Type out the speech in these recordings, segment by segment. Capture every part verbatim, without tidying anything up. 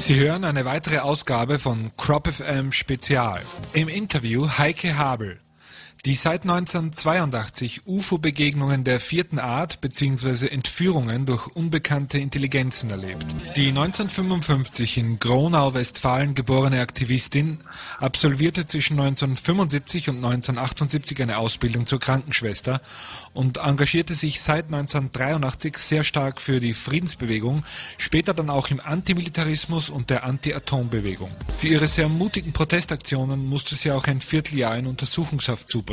Sie hören eine weitere Ausgabe von Crop F M Spezial. Im Interview Heike Habel, die seit neunzehnhundertzweiundachtzig U F O-Begegnungen der vierten Art bzw. Entführungen durch unbekannte Intelligenzen erlebt. Die neunzehnhundertfünfundfünfzig in Gronau, Westfalen geborene Aktivistin absolvierte zwischen neunzehnhundertfünfundsiebzig und neunzehnhundertachtundsiebzig eine Ausbildung zur Krankenschwester und engagierte sich seit neunzehnhundertdreiundachtzig sehr stark für die Friedensbewegung, später dann auch im Antimilitarismus und der Anti-Atom-Bewegung. Für ihre sehr mutigen Protestaktionen musste sie auch ein Vierteljahr in Untersuchungshaft zubringen.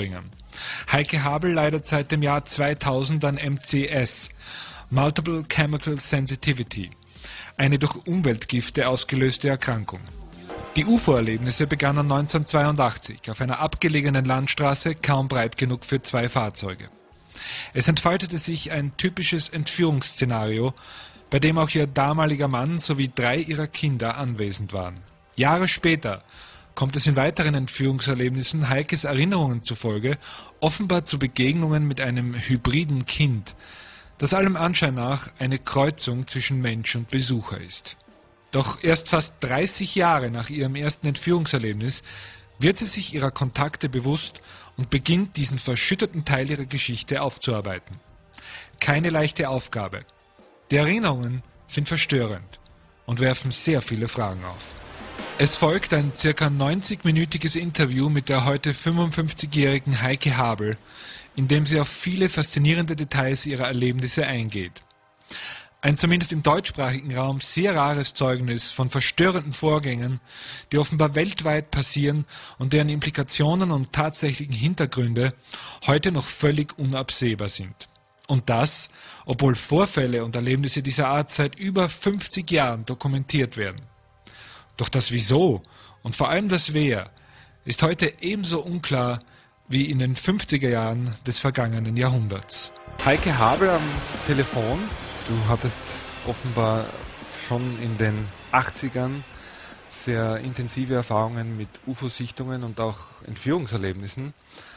Heike Habel leidet seit dem Jahr zweitausend an M C S, Multiple Chemical Sensitivity, eine durch Umweltgifte ausgelöste Erkrankung. Die U F O-Erlebnisse begannen neunzehnhundertzweiundachtzig auf einer abgelegenen Landstraße, kaum breit genug für zwei Fahrzeuge. Es entfaltete sich ein typisches Entführungsszenario, bei dem auch ihr damaliger Mann sowie drei ihrer Kinder anwesend waren. Jahre später kommt es in weiteren Entführungserlebnissen Heikes Erinnerungen zufolge offenbar zu Begegnungen mit einem hybriden Kind, das allem Anschein nach eine Kreuzung zwischen Mensch und Besucher ist. Doch erst fast dreißig Jahre nach ihrem ersten Entführungserlebnis wird sie sich ihrer Kontakte bewusst und beginnt, diesen verschütteten Teil ihrer Geschichte aufzuarbeiten. Keine leichte Aufgabe. Die Erinnerungen sind verstörend und werfen sehr viele Fragen auf. Es folgt ein circa neunzig-minütiges Interview mit der heute fünfundfünfzigjährigen Heike Habel, in dem sie auf viele faszinierende Details ihrer Erlebnisse eingeht. Ein zumindest im deutschsprachigen Raum sehr rares Zeugnis von verstörenden Vorgängen, die offenbar weltweit passieren und deren Implikationen und tatsächlichen Hintergründe heute noch völlig unabsehbar sind. Und das, obwohl Vorfälle und Erlebnisse dieser Art seit über fünfzig Jahren dokumentiert werden. Doch das Wieso und vor allem das Wer ist heute ebenso unklar wie in den fünfziger Jahren des vergangenen Jahrhunderts. Heike Habel am Telefon. Du hattest offenbar schon in den achtzigern sehr intensive Erfahrungen mit U F O-Sichtungen und auch Entführungserlebnissen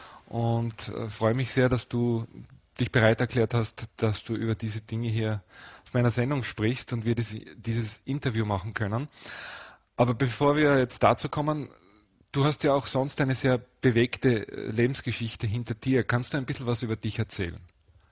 und äh, freue mich sehr, dass du dich bereit erklärt hast, dass du über diese Dinge hier auf meiner Sendung sprichst und wir das, dieses Interview machen können. Aber bevor wir jetzt dazu kommen, du hast ja auch sonst eine sehr bewegte Lebensgeschichte hinter dir. Kannst du ein bisschen was über dich erzählen?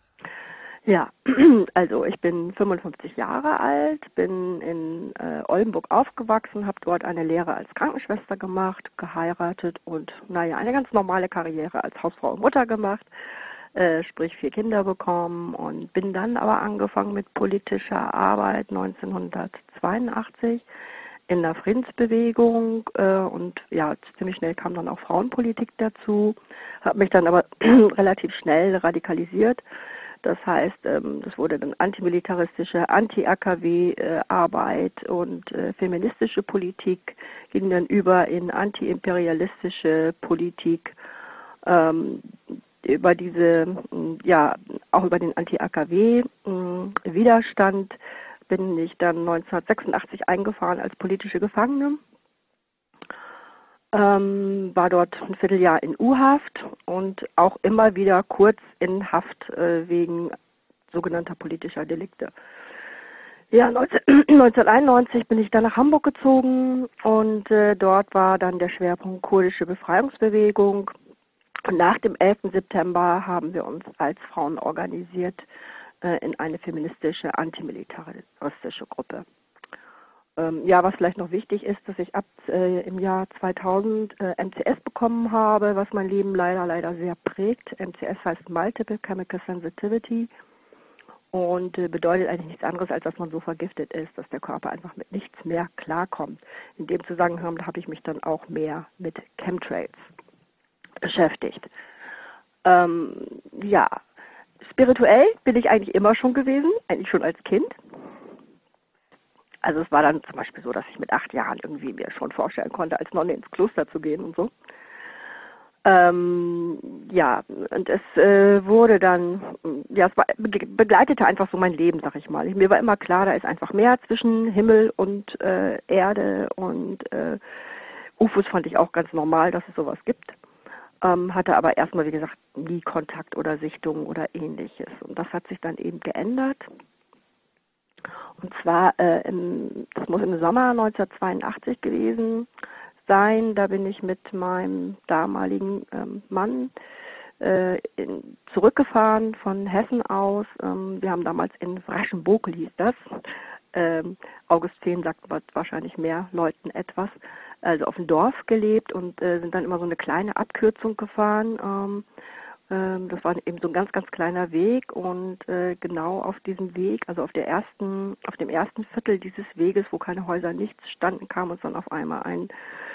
Ja, also ich bin fünfundfünfzig Jahre alt, bin in äh, Oldenburg aufgewachsen, habe dort eine Lehre als Krankenschwester gemacht, geheiratet und naja, eine ganz normale Karriere als Hausfrau und Mutter gemacht, äh, sprich vier Kinder bekommen und bin dann aber angefangen mit politischer Arbeit neunzehnhundertzweiundachtzig. In der Friedensbewegung äh, und ja, ziemlich schnell kam dann auch Frauenpolitik dazu, habe mich dann aber relativ schnell radikalisiert. Das heißt, ähm, das wurde dann antimilitaristische, Anti-A K W-Arbeit äh, und äh, feministische Politik, ging dann über in anti-imperialistische Politik, ähm, über diese, ja, auch über den Anti-A K W-Widerstand. Bin ich dann neunzehnhundertsechsundachtzig eingefahren als politische Gefangene, ähm, war dort ein Vierteljahr in U-Haft und auch immer wieder kurz in Haft äh, wegen sogenannter politischer Delikte. Ja, neunzehnhunderteinundneunzig bin ich dann nach Hamburg gezogen und äh, dort war dann der Schwerpunkt kurdische Befreiungsbewegung. Und nach dem elften September haben wir uns als Frauen organisiert in eine feministische, antimilitaristische Gruppe. Ähm, ja, was vielleicht noch wichtig ist, dass ich ab äh, im Jahr zweitausend äh, M C S bekommen habe, was mein Leben leider, leider sehr prägt. M C S heißt Multiple Chemical Sensitivity und äh, bedeutet eigentlich nichts anderes, als dass man so vergiftet ist, dass der Körper einfach mit nichts mehr klarkommt. In dem Zusammenhang habe ich mich dann auch mehr mit Chemtrails beschäftigt. Ähm, ja, spirituell bin ich eigentlich immer schon gewesen, eigentlich schon als Kind. Also es war dann zum Beispiel so, dass ich mit acht Jahren irgendwie mir schon vorstellen konnte, als Nonne ins Kloster zu gehen und so. Ähm, ja, und es äh, wurde dann, ja, es war, begleitete einfach so mein Leben, sag ich mal. Mir war immer klar, da ist einfach mehr zwischen Himmel und äh, Erde und äh, U F Os fand ich auch ganz normal, dass es sowas gibt. Ähm, hatte aber erstmal, wie gesagt, nie Kontakt oder Sichtung oder ähnliches. Und das hat sich dann eben geändert. Und zwar, äh, im, das muss im Sommer neunzehnhundertzweiundachtzig gewesen sein. Da bin ich mit meinem damaligen ähm, Mann äh, in, zurückgefahren von Hessen aus. Ähm, wir haben damals in Wraschenbokel, hieß das. Ähm, Augustin sagt wahrscheinlich mehr Leuten etwas. Also auf dem Dorf gelebt und äh, sind dann immer so eine kleine Abkürzung gefahren. Ähm, ähm, das war eben so ein ganz, ganz kleiner Weg und äh, genau auf diesem Weg, also auf der ersten, auf dem ersten Viertel dieses Weges, wo keine Häuser, nichts standen, kam uns dann auf einmal ein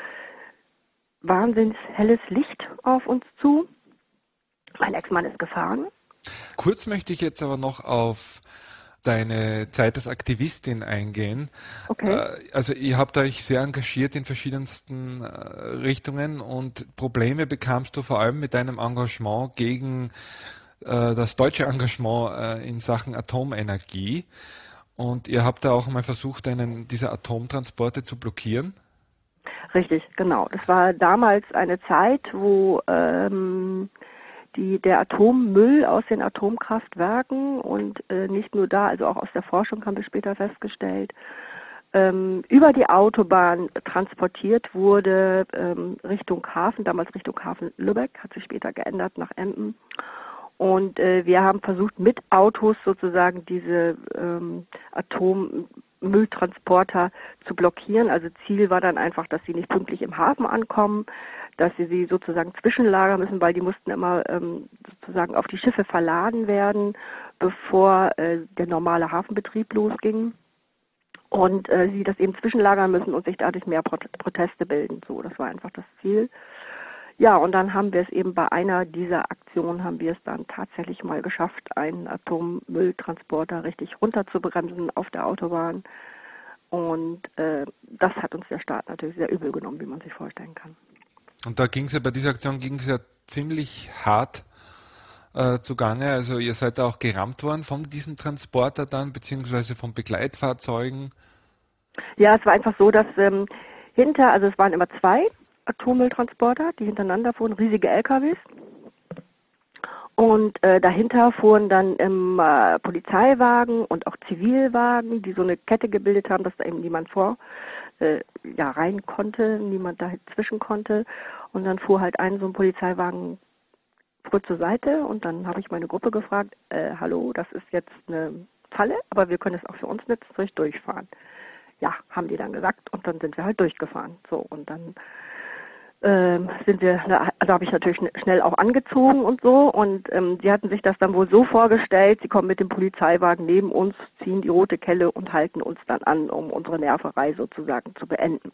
wahnsinnig helles Licht auf uns zu. Mein Ex-Mann ist gefahren. Kurz möchte ich jetzt aber noch auf deine Zeit als Aktivistin eingehen. Okay. Also ihr habt euch sehr engagiert in verschiedensten Richtungen und Probleme bekamst du vor allem mit deinem Engagement gegen äh, das deutsche Engagement äh, in Sachen Atomenergie. Und ihr habt da auch mal versucht, einen dieser Atomtransporte zu blockieren. Richtig, genau. Das war damals eine Zeit, wo ähm, die, der Atommüll aus den Atomkraftwerken und äh, nicht nur da, also auch aus der Forschung haben wir später festgestellt, ähm, über die Autobahn transportiert wurde ähm, Richtung Hafen, damals Richtung Hafen Lübeck, hat sich später geändert nach Emden. Und äh, wir haben versucht, mit Autos sozusagen diese ähm, Atommülltransporter zu blockieren. Also Ziel war dann einfach, dass sie nicht pünktlich im Hafen ankommen, dass sie sie sozusagen zwischenlagern müssen, weil die mussten immer ähm, sozusagen auf die Schiffe verladen werden, bevor äh, der normale Hafenbetrieb losging. Und äh, sie das eben zwischenlagern müssen und sich dadurch mehr Pro- Proteste bilden. So, das war einfach das Ziel. Ja, und dann haben wir es eben bei einer dieser Aktionen, haben wir es dann tatsächlich mal geschafft, einen Atommülltransporter richtig runterzubremsen auf der Autobahn. Und äh, das hat uns der Staat natürlich sehr übel genommen, wie man sich vorstellen kann. Und da ging es ja, bei dieser Aktion ging es ja ziemlich hart äh, zugange. Also ihr seid da auch gerammt worden von diesem Transporter dann, beziehungsweise von Begleitfahrzeugen. Ja, es war einfach so, dass ähm, hinter, also es waren immer zwei Atommülltransporter, die hintereinander fuhren, riesige L K Ws. Und äh, dahinter fuhren dann immer Polizeiwagen und auch Zivilwagen, die so eine Kette gebildet haben, dass da eben niemand vor äh, ja, rein konnte, niemand da zwischen konnte. Und dann fuhr halt ein so ein Polizeiwagen fuhr zur Seite und dann habe ich meine Gruppe gefragt, äh, hallo, das ist jetzt eine Falle, aber wir können es auch für uns nutzen, soll ich durchfahren? Ja, haben die dann gesagt und dann sind wir halt durchgefahren. So, und dann Ähm, sind wir, da habe ich natürlich schnell auch angezogen und so und ähm, die hatten sich das dann wohl so vorgestellt, sie kommen mit dem Polizeiwagen neben uns, ziehen die rote Kelle und halten uns dann an, um unsere Nerverei sozusagen zu beenden.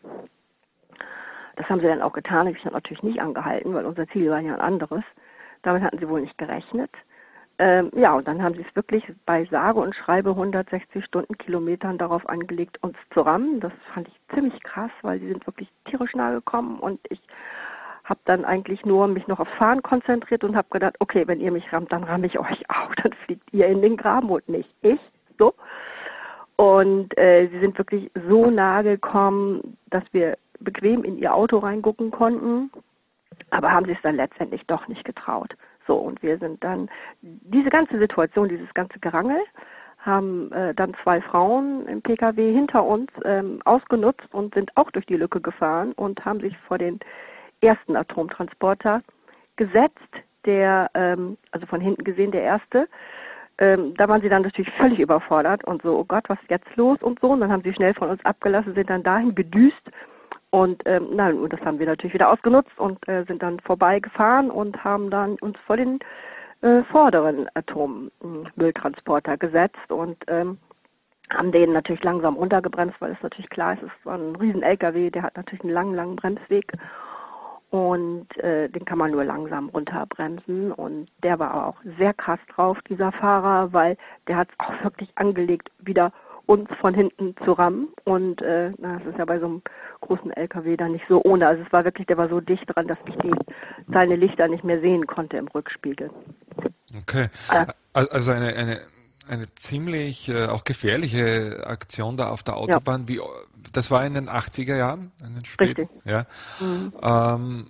Das haben sie dann auch getan, ich habe natürlich nicht angehalten, weil unser Ziel war ja ein anderes. Damit hatten sie wohl nicht gerechnet. Ähm, ja, und dann haben sie es wirklich bei sage und schreibe hundertsechzig Stundenkilometern darauf angelegt, uns zu rammen. Das fand ich ziemlich krass, weil sie sind wirklich tierisch nahe gekommen und ich habe dann eigentlich nur mich noch aufs Fahren konzentriert und habe gedacht, okay, wenn ihr mich rammt, dann ramme ich euch auch, dann fliegt ihr in den Graben und nicht ich. So. Und äh, sie sind wirklich so nahe gekommen, dass wir bequem in ihr Auto reingucken konnten, aber haben sich es dann letztendlich doch nicht getraut. So, und wir sind dann, diese ganze Situation, dieses ganze Gerangel, haben äh, dann zwei Frauen im P K W hinter uns ähm, ausgenutzt und sind auch durch die Lücke gefahren und haben sich vor den ersten Atomtransporter gesetzt, der, ähm, also von hinten gesehen der erste. Ähm, da waren sie dann natürlich völlig überfordert und so, oh Gott, was ist jetzt los und so. Und dann haben sie schnell von uns abgelassen, sind dann dahin gedüst. Und ähm, nein, und das haben wir natürlich wieder ausgenutzt und äh, sind dann vorbeigefahren und haben dann uns vor den äh, vorderen Atommülltransporter gesetzt und ähm, haben den natürlich langsam runtergebremst, weil es natürlich klar ist, es war ein riesen L K W, der hat natürlich einen langen, langen Bremsweg und äh, den kann man nur langsam runterbremsen und der war aber auch sehr krass drauf, dieser Fahrer, weil der hat es auch wirklich angelegt, wieder uns von hinten zu rammen und äh, na, das ist ja bei so einem großen L K W dann nicht so ohne. Also es war wirklich, der war so dicht dran, dass ich die seine Lichter nicht mehr sehen konnte im Rückspiegel. Okay, äh, also eine, eine, eine ziemlich äh, auch gefährliche Aktion da auf der Autobahn. Ja. Wie, das war in den achtziger Jahren? In den späten, Richtig. Ja. Mhm. Ähm,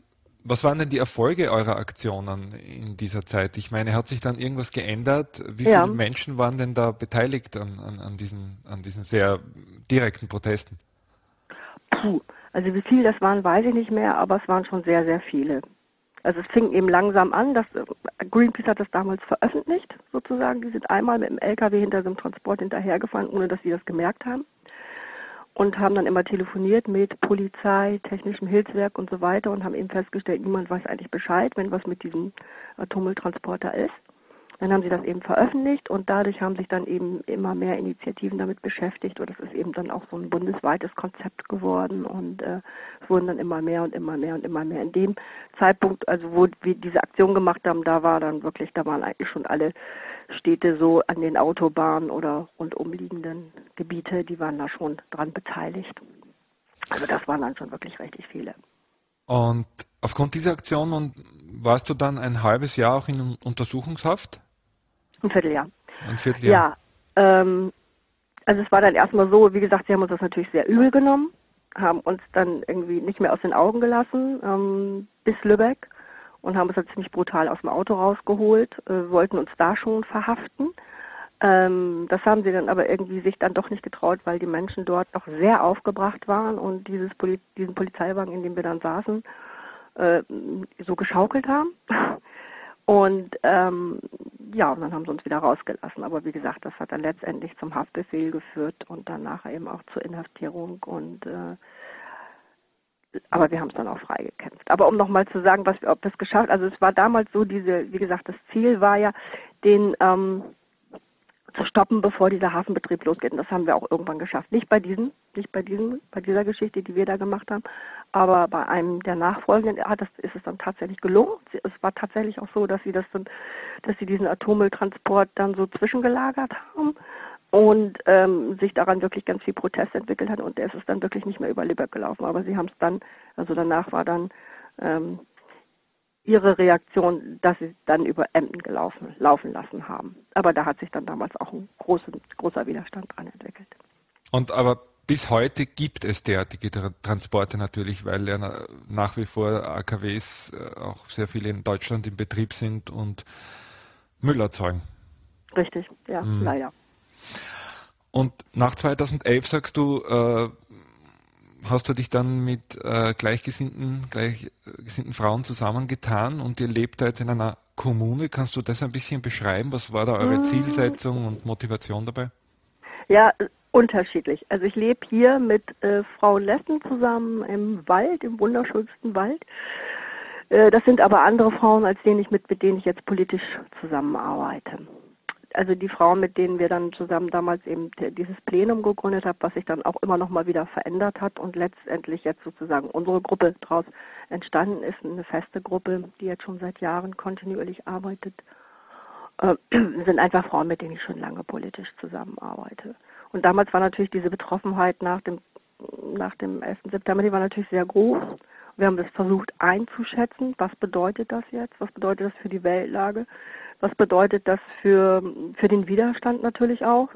Was waren denn die Erfolge eurer Aktionen in dieser Zeit? Ich meine, hat sich dann irgendwas geändert? Wie Ja. viele Menschen waren denn da beteiligt an, an, an, diesen, an diesen sehr direkten Protesten? Puh, also wie viel das waren, weiß ich nicht mehr, aber es waren schon sehr, sehr viele. Also es fing eben langsam an, dass Greenpeace hat das damals veröffentlicht, sozusagen. Die sind einmal mit dem L K W hinter so einem Transport hinterhergefahren, ohne dass sie das gemerkt haben. Und haben dann immer telefoniert mit Polizei, technischem Hilfswerk und so weiter und haben eben festgestellt, niemand weiß eigentlich Bescheid, wenn was mit diesem Atommülltransporter ist. Dann haben sie das eben veröffentlicht und dadurch haben sich dann eben immer mehr Initiativen damit beschäftigt und es ist eben dann auch so ein bundesweites Konzept geworden und äh, es wurden dann immer mehr und immer mehr und immer mehr. In dem Zeitpunkt, also wo wir diese Aktion gemacht haben, da war dann wirklich, da waren eigentlich schon alle Städte so an den Autobahnen oder rundumliegenden Gebiete, die waren da schon dran beteiligt. Also das waren dann schon wirklich richtig viele. Und aufgrund dieser Aktion und warst du dann ein halbes Jahr auch in Untersuchungshaft? Ein Vierteljahr. Ein Vierteljahr. Ja, ähm, also es war dann erstmal so, wie gesagt, sie haben uns das natürlich sehr übel genommen, haben uns dann irgendwie nicht mehr aus den Augen gelassen, ähm, bis Lübeck und haben uns dann ziemlich brutal aus dem Auto rausgeholt, äh, wollten uns da schon verhaften. Ähm, das haben sie dann aber irgendwie sich dann doch nicht getraut, weil die Menschen dort doch sehr aufgebracht waren und dieses Poli- diesen Polizeiwagen, in dem wir dann saßen, äh, so geschaukelt haben. Und ähm, ja, und dann haben sie uns wieder rausgelassen. Aber wie gesagt, das hat dann letztendlich zum Haftbefehl geführt und dann nachher eben auch zur Inhaftierung. Und äh, aber wir haben es dann auch freigekämpft. Aber um nochmal zu sagen, was wir, ob das geschafft, also es war damals so, diese, wie gesagt, das Ziel war ja, den ähm, zu stoppen, bevor dieser Hafenbetrieb losgeht. Und das haben wir auch irgendwann geschafft. Nicht bei diesem, nicht bei diesem, bei dieser Geschichte, die wir da gemacht haben, aber bei einem der nachfolgenden hat das, ist es dann tatsächlich gelungen. Es war tatsächlich auch so, dass sie das dann, dass sie diesen Atommülltransport dann so zwischengelagert haben und ähm, sich daran wirklich ganz viel Protest entwickelt hat und es ist dann wirklich nicht mehr über Lübeck gelaufen. Aber sie haben es dann, also danach war dann ähm, ihre Reaktion, dass sie dann über Emden gelaufen, laufen lassen haben. Aber da hat sich dann damals auch ein großer, großer Widerstand dran entwickelt. Und aber bis heute gibt es derartige Transporte natürlich, weil ja nach wie vor A K Ws auch sehr viele in Deutschland in Betrieb sind und Müll erzeugen. Richtig, ja, mhm. leider. Und nach zweitausendelf sagst du, äh, hast du dich dann mit äh, gleichgesinnten, gleichgesinnten Frauen zusammengetan und ihr lebt da jetzt in einer Kommune. Kannst du das ein bisschen beschreiben? Was war da eure Zielsetzung und Motivation dabei? Ja, unterschiedlich. Also ich lebe hier mit äh, Frau Lessen zusammen im Wald, im wunderschönsten Wald. Äh, das sind aber andere Frauen, als denen ich mit, mit denen ich jetzt politisch zusammenarbeite. Also die Frauen, mit denen wir dann zusammen damals eben dieses Plenum gegründet haben, was sich dann auch immer noch mal wieder verändert hat und letztendlich jetzt sozusagen unsere Gruppe daraus entstanden ist, eine feste Gruppe, die jetzt schon seit Jahren kontinuierlich arbeitet, äh, sind einfach Frauen, mit denen ich schon lange politisch zusammenarbeite. Und damals war natürlich diese Betroffenheit nach dem nach dem elften September, die war natürlich sehr groß. Wir haben das versucht einzuschätzen, was bedeutet das jetzt, was bedeutet das für die Weltlage, was bedeutet das für, für den Widerstand natürlich auch.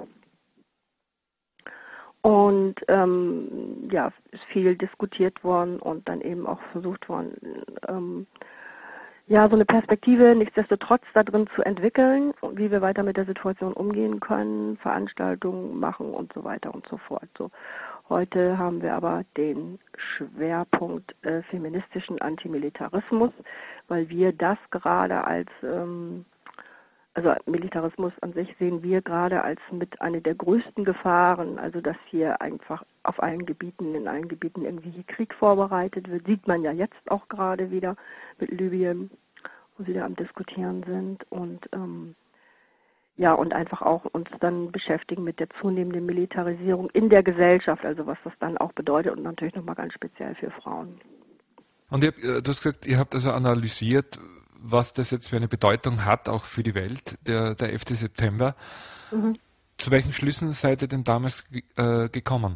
Und ähm, ja, ist viel diskutiert worden und dann eben auch versucht worden, ähm, ja, so eine Perspektive nichtsdestotrotz da drin zu entwickeln, wie wir weiter mit der Situation umgehen können, Veranstaltungen machen und so weiter und so fort. So. Heute haben wir aber den Schwerpunkt äh, feministischen Antimilitarismus, weil wir das gerade als, ähm, also Militarismus an sich sehen wir gerade als mit einer der größten Gefahren, also dass hier einfach auf allen Gebieten, in allen Gebieten irgendwie Krieg vorbereitet wird, sieht man ja jetzt auch gerade wieder mit Libyen, wo sie da am Diskutieren sind und ähm, ja, und einfach auch uns dann beschäftigen mit der zunehmenden Militarisierung in der Gesellschaft, also was das dann auch bedeutet und natürlich nochmal ganz speziell für Frauen. Und ihr, du hast gesagt, ihr habt also analysiert, was das jetzt für eine Bedeutung hat, auch für die Welt, der, der elfte September. Mhm. Zu welchen Schlüssen seid ihr denn damals äh, gekommen?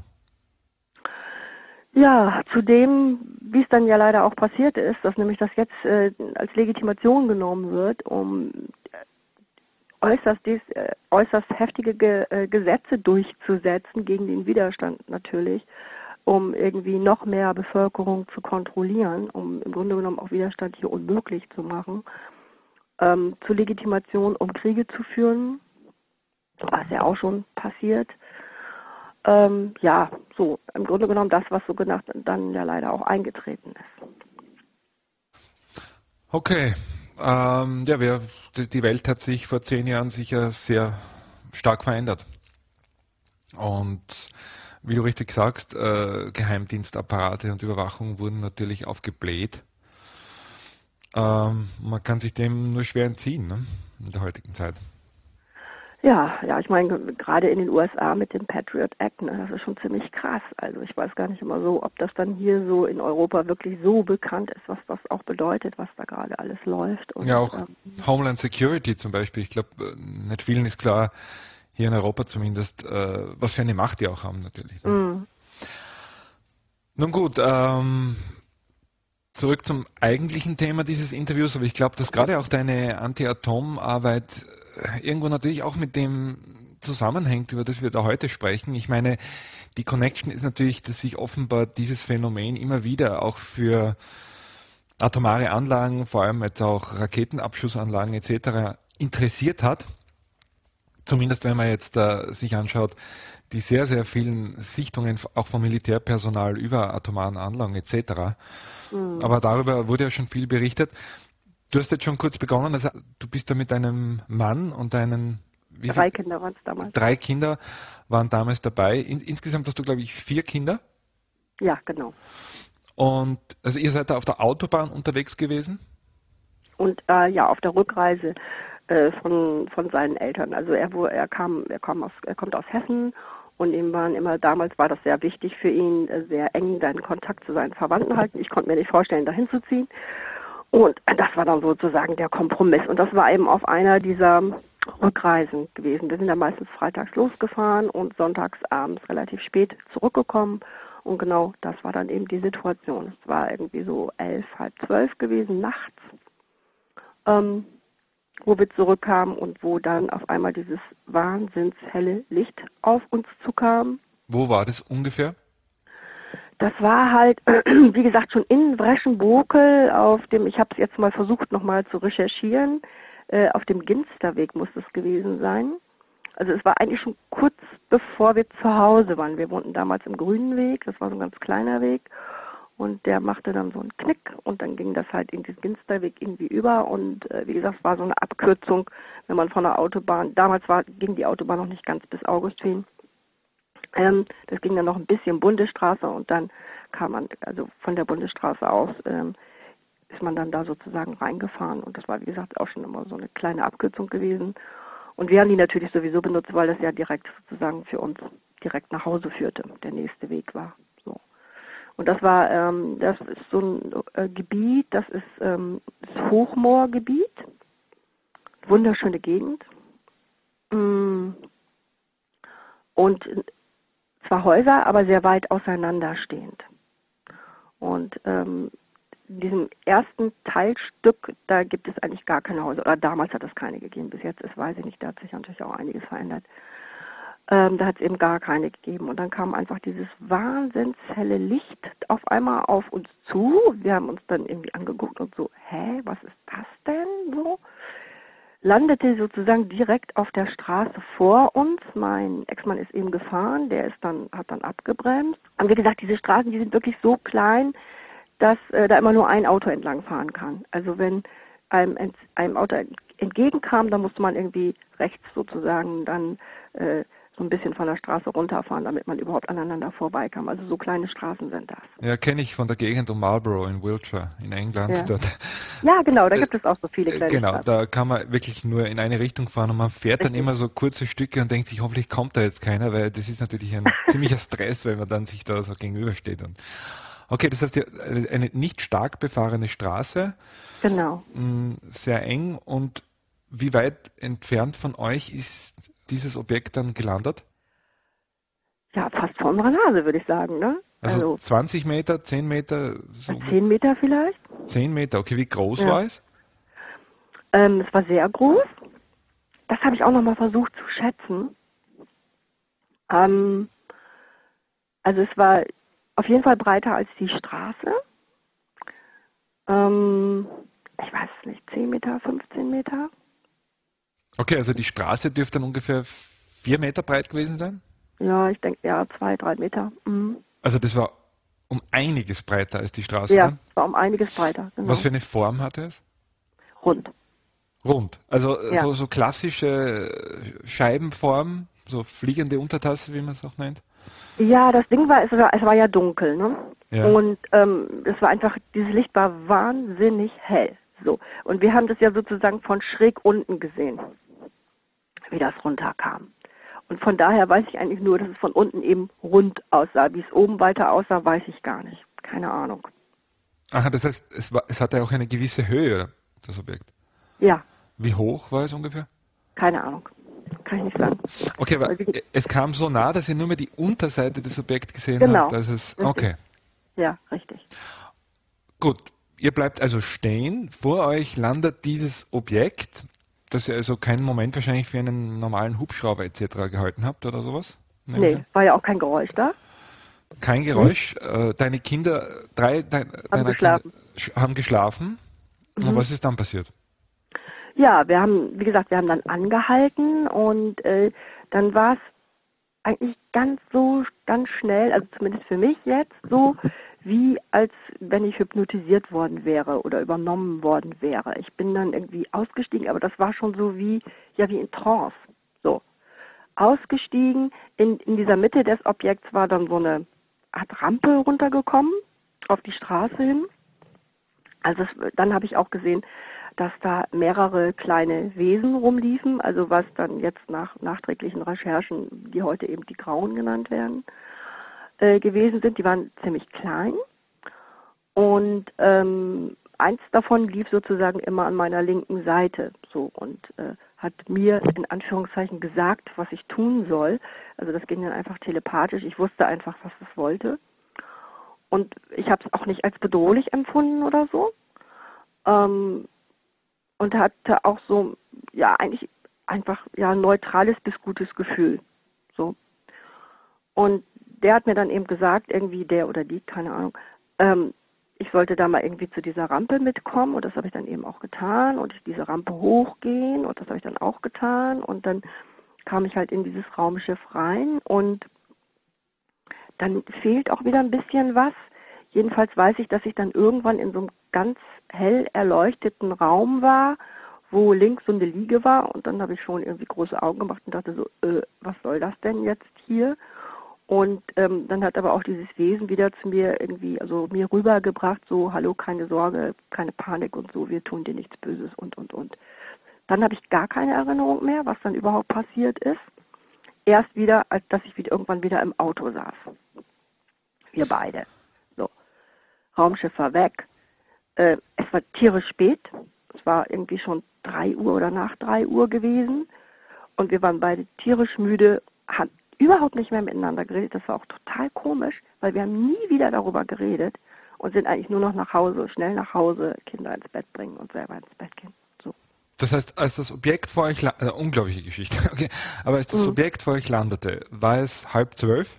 Ja, zu dem, wie es dann ja leider auch passiert ist, dass nämlich das jetzt äh, als Legitimation genommen wird, um äußerst, dies, äh, äußerst heftige Ge äh, Gesetze durchzusetzen gegen den Widerstand natürlich, um irgendwie noch mehr Bevölkerung zu kontrollieren, um im Grunde genommen auch Widerstand hier unmöglich zu machen, ähm, zur Legitimation, um Kriege zu führen, was ja auch schon passiert. Ähm, ja, so im Grunde genommen das, was so genannt dann ja leider auch eingetreten ist. Okay, ähm, ja, wir, die Welt hat sich vor zehn Jahren sicher sehr stark verändert. Und wie du richtig sagst, äh, Geheimdienstapparate und Überwachung wurden natürlich aufgebläht. Ähm, man kann sich dem nur schwer entziehen, ne, in der heutigen Zeit. Ja, ja, ich meine, gerade in den U S A mit dem Patriot Act, ne, das ist schon ziemlich krass. Also ich weiß gar nicht immer so, ob das dann hier so in Europa wirklich so bekannt ist, was das auch bedeutet, was da gerade alles läuft. Und, ja, auch ähm, Homeland Security zum Beispiel. Ich glaube, nicht vielen ist klar, hier in Europa zumindest, äh, was für eine Macht die auch haben natürlich. Ne? Mm. Nun gut, ähm, zurück zum eigentlichen Thema dieses Interviews, aber ich glaube, dass gerade auch deine Anti-Atom-Arbeit irgendwo natürlich auch mit dem zusammenhängt, über das wir da heute sprechen. Ich meine, die Connection ist natürlich, dass sich offenbar dieses Phänomen immer wieder auch für atomare Anlagen, vor allem jetzt auch Raketenabschussanlagen et cetera interessiert hat. Zumindest wenn man jetzt äh, sich anschaut, die sehr, sehr vielen Sichtungen auch vom Militärpersonal über atomaren Anlagen et cetera. Mhm. Aber darüber wurde ja schon viel berichtet. Du hast jetzt schon kurz begonnen, also du bist da mit deinem Mann und deinen wie drei viel? Kinder waren es damals. Drei Kinder waren damals dabei. In, insgesamt hast du, glaube ich, vier Kinder? Ja, genau. Und also ihr seid da auf der Autobahn unterwegs gewesen? Und äh, ja, auf der Rückreise äh, von von seinen Eltern. Also er wo er kam er kam aus er kommt aus Hessen und ihm waren immer damals war das sehr wichtig für ihn, äh, sehr eng den Kontakt zu seinen Verwandten halten. Ich konnte mir nicht vorstellen, dahin zu ziehen. Und das war dann sozusagen der Kompromiss. Und das war eben auf einer dieser Rückreisen gewesen. Wir sind dann meistens freitags losgefahren und sonntags abends relativ spät zurückgekommen. Und genau das war dann eben die Situation. Es war irgendwie so elf, halb zwölf gewesen, nachts, ähm, wo wir zurückkamen und wo dann auf einmal dieses wahnsinnshelle Licht auf uns zukam. Wo war das ungefähr? Das war halt, wie gesagt, schon in Breschenbokel auf dem, ich habe es jetzt mal versucht nochmal zu recherchieren, äh, auf dem Ginsterweg muss es gewesen sein. Also es war eigentlich schon kurz bevor wir zu Hause waren. Wir wohnten damals im Grünen Weg, das war so ein ganz kleiner Weg und der machte dann so einen Knick und dann ging das halt in diesen Ginsterweg irgendwie über und äh, wie gesagt, es war so eine Abkürzung, wenn man von der Autobahn, damals war, ging die Autobahn noch nicht ganz bis Augustin. Ähm, das ging dann noch ein bisschen Bundesstraße und dann kam man, also von der Bundesstraße aus, ähm, ist man dann da sozusagen reingefahren und das war, wie gesagt, auch schon immer so eine kleine Abkürzung gewesen. Und wir haben die natürlich sowieso benutzt, weil das ja direkt sozusagen für uns direkt nach Hause führte, der nächste Weg war. So. Und das war, ähm, das ist so ein äh, Gebiet, das ist ähm, das Hochmoorgebiet, wunderschöne Gegend. Mm. Und zwar Häuser, aber sehr weit auseinanderstehend. Und ähm, in diesem ersten Teilstück, da gibt es eigentlich gar keine Häuser. Oder damals hat es keine gegeben. Bis jetzt ist, weiß ich nicht, da hat sich natürlich auch einiges verändert. Ähm, da hat es eben gar keine gegeben. Und dann kam einfach dieses wahnsinnshelle Licht auf einmal auf uns zu. Wir haben uns dann irgendwie angeguckt und so, hä, was ist das denn so? Landete sozusagen direkt auf der Straße vor uns. Mein Ex-Mann ist eben gefahren, der ist dann, hat dann abgebremst. Haben wir gesagt, diese Straßen, die sind wirklich so klein, dass äh, da immer nur ein Auto entlang fahren kann. Also wenn einem, einem Auto entgegenkam, dann musste man irgendwie rechts sozusagen dann äh, so ein bisschen von der Straße runterfahren, damit man überhaupt aneinander vorbeikam. Also so kleine Straßen sind das. Ja, kenne ich von der Gegend um Marlborough in Wiltshire in England. Ja, Dort. Ja genau, da gibt es auch so viele kleine Genau, Straßen. da kann man wirklich nur in eine Richtung fahren und man fährt Richtig. dann immer so kurze Stücke und denkt sich, hoffentlich kommt da jetzt keiner, weil das ist natürlich ein ziemlicher Stress, wenn man dann sich da so gegenübersteht. Und okay, das heißt, eine nicht stark befahrene Straße. Genau. Sehr eng. Und wie weit entfernt von euch ist dieses Objekt dann gelandet? Ja, fast vor unserer Nase, würde ich sagen, ne? Also, also zwanzig Meter, zehn Meter? So zehn Meter vielleicht? zehn Meter, okay. Wie groß ja. war es? Ähm, es war sehr groß. Das habe ich auch nochmal versucht zu schätzen. Ähm, also es war auf jeden Fall breiter als die Straße. Ähm, ich weiß es nicht, zehn Meter, fünfzehn Meter. Okay, also die Straße dürfte dann ungefähr vier Meter breit gewesen sein? Ja, ich denke, ja, zwei, drei Meter. Mhm. Also das war um einiges breiter als die Straße Ja, dann? es war um einiges breiter, Was genau. für eine Form hatte es? Rund. Rund. Also Ja. so, so klassische Scheibenform, so fliegende Untertasse, wie man es auch nennt? Ja, das Ding war, es war, es war ja dunkel, ne? Ja. Und ähm, es war einfach, dieses Licht war wahnsinnig hell. So. Und wir haben das ja sozusagen von schräg unten gesehen, wie das runterkam. Und von daher weiß ich eigentlich nur, dass es von unten eben rund aussah. Wie es oben weiter aussah, weiß ich gar nicht. Keine Ahnung. Aha, das heißt, es, war, es hatte auch eine gewisse Höhe, das Objekt. Ja, Wie hoch war es ungefähr? keine Ahnung. Kann ich nicht sagen. Okay, aber Weil wie- es kam so nah, dass ihr nur mehr die Unterseite des Objekts gesehen Genau. habt. Dass es, Richtig. okay, Ja, richtig. gut. Ihr bleibt also stehen. Vor euch landet dieses Objekt, das ihr also keinen Moment wahrscheinlich für einen normalen Hubschrauber et cetera gehalten habt oder sowas? Nehme ich Nee, an. war ja auch kein Geräusch da. Kein Geräusch. Äh, Deine Kinder, drei dein, deiner geschlafen. Kinder sch- haben geschlafen. Und Mhm. was ist dann passiert? Ja, wir haben, wie gesagt, wir haben dann angehalten und äh, dann war es eigentlich ganz so, ganz schnell, also zumindest für mich jetzt so, wie als wenn ich hypnotisiert worden wäre oder übernommen worden wäre. Ich bin dann irgendwie ausgestiegen, aber das war schon so wie, ja, wie in Trance. So. Ausgestiegen, in, in dieser Mitte des Objekts war dann so eine Art Rampe runtergekommen, auf die Straße hin. Also es, dann habe ich auch gesehen, dass da mehrere kleine Wesen rumliefen, also was dann jetzt nach nachträglichen Recherchen, die heute eben die Grauen genannt werden, äh, gewesen sind. Die waren ziemlich klein und ähm, eins davon lief sozusagen immer an meiner linken Seite so und äh, hat mir in Anführungszeichen gesagt, was ich tun soll. Also das ging dann einfach telepathisch. Ich wusste einfach, was es wollte. Und ich habe es auch nicht als bedrohlich empfunden oder so. Ähm, und hatte auch so, ja, eigentlich einfach, ja, neutrales bis gutes Gefühl. So. Und der hat mir dann eben gesagt, irgendwie der oder die, keine Ahnung, ähm, ich sollte da mal irgendwie zu dieser Rampe mitkommen und das habe ich dann eben auch getan und diese Rampe hochgehen und das habe ich dann auch getan und dann kam ich halt in dieses Raumschiff rein und dann fehlt auch wieder ein bisschen was. Jedenfalls weiß ich, dass ich dann irgendwann in so einem ganz hell erleuchteten Raum war, wo links so eine Liege war und dann habe ich schon irgendwie große Augen gemacht und dachte so, äh, was soll das denn jetzt hier? Und ähm, dann hat aber auch dieses Wesen wieder zu mir irgendwie, also mir rübergebracht, so, hallo, keine Sorge, keine Panik und so, wir tun dir nichts Böses und, und, und. Dann habe ich gar keine Erinnerung mehr, was dann überhaupt passiert ist. Erst wieder, als dass ich wieder irgendwann wieder im Auto saß. Wir beide. So. Raumschiff war weg. Äh, es war tierisch spät. Es war irgendwie schon drei Uhr oder nach drei Uhr gewesen. Und wir waren beide tierisch müde, haben überhaupt nicht mehr miteinander geredet. Das war auch total komisch, weil wir haben nie wieder darüber geredet und sind eigentlich nur noch nach Hause, schnell nach Hause, Kinder ins Bett bringen und selber ins Bett gehen. So. Das heißt, als das Objekt vor euch, la- äh, unglaubliche Geschichte, okay, aber als das Mhm. Objekt vor euch landete, war es halb zwölf?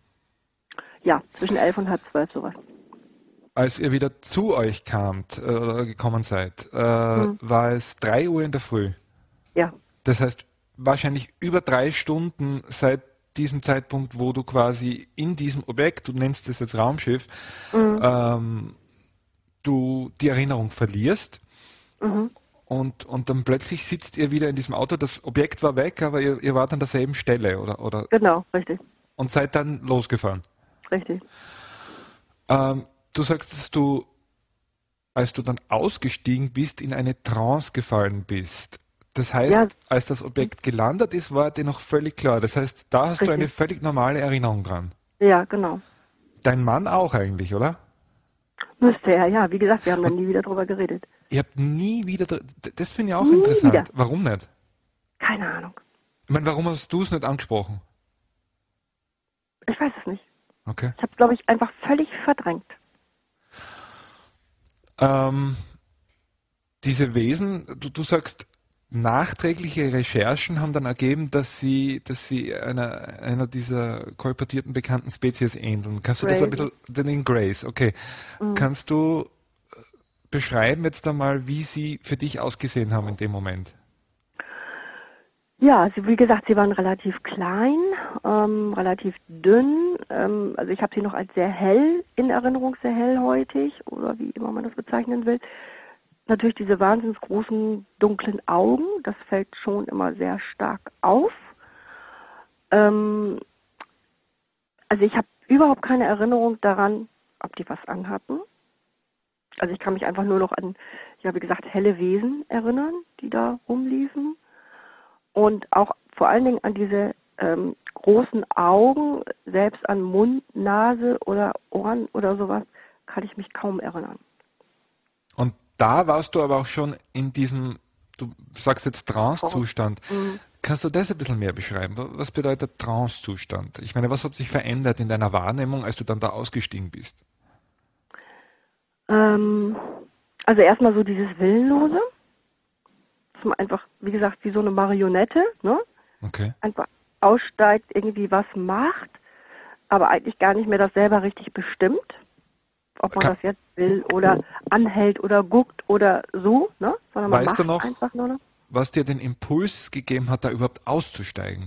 Ja, zwischen elf und halb zwölf sowas. Als ihr wieder zu euch kamt, äh, oder gekommen seid, äh, Mhm. war es drei Uhr in der Früh. Ja, Das heißt, wahrscheinlich über drei Stunden seit diesem Zeitpunkt, wo du quasi in diesem Objekt, du nennst es jetzt Raumschiff, mhm. ähm, du die Erinnerung verlierst Mhm. und, und dann plötzlich sitzt ihr wieder in diesem Auto. Das Objekt war weg, aber ihr, ihr wart an derselben Stelle oder, oder Genau, richtig, und seid dann losgefahren. richtig. Ähm, du sagst, dass du, als du dann ausgestiegen bist, in eine Trance gefallen bist. Das heißt, Ja. als das Objekt gelandet ist, war dir noch völlig klar. Das heißt, da hast du Richtig. eine völlig normale Erinnerung dran. Ja, genau. Dein Mann auch eigentlich, oder? Müsste er, ja. Wie gesagt, wir haben dann nie wieder drüber geredet. Ihr habt nie wieder, dr- das finde ich auch Nie interessant. wieder. Warum nicht? Keine Ahnung. Ich meine, warum hast du es nicht angesprochen? Ich weiß es nicht. Okay. Ich habe es, glaube ich, einfach völlig verdrängt. Ähm, diese Wesen, du, du sagst, nachträgliche Recherchen haben dann ergeben, dass sie, dass sie einer, einer dieser kolportierten bekannten Spezies ähneln. Kannst du das ein Crazy. bisschen, den Grace, okay. Mhm. Kannst du beschreiben jetzt einmal, wie sie für dich ausgesehen haben in dem Moment? Ja, also wie gesagt, sie waren relativ klein, ähm, relativ dünn. Ähm, also ich habe sie noch als sehr hell in Erinnerung, sehr hellhäutig oder wie immer man das bezeichnen will. Natürlich diese wahnsinnig großen dunklen Augen, das fällt schon immer sehr stark auf. Ähm, also ich habe überhaupt keine Erinnerung daran, ob die was anhatten. Also ich kann mich einfach nur noch an, ja wie gesagt, helle Wesen erinnern, die da rumliefen. Und auch vor allen Dingen an diese ähm, großen Augen, selbst an Mund, Nase oder Ohren oder sowas, kann ich mich kaum erinnern. Und da warst du aber auch schon in diesem, du sagst jetzt Trance. Trance-Zustand. Mhm. Kannst du das ein bisschen mehr beschreiben? Was bedeutet Trance-Zustand? Ich meine, was hat sich verändert in deiner Wahrnehmung, als du dann da ausgestiegen bist? Ähm, also erstmal so dieses Willenlose, dass man einfach, wie gesagt, wie so eine Marionette, ne? Okay. Einfach aussteigt, irgendwie was macht, aber eigentlich gar nicht mehr das selber richtig bestimmt, ob man Ka- das jetzt will oder anhält oder guckt oder so, ne? Sondern man Weißt du macht noch, einfach nur noch. was dir den Impuls gegeben hat, da überhaupt auszusteigen?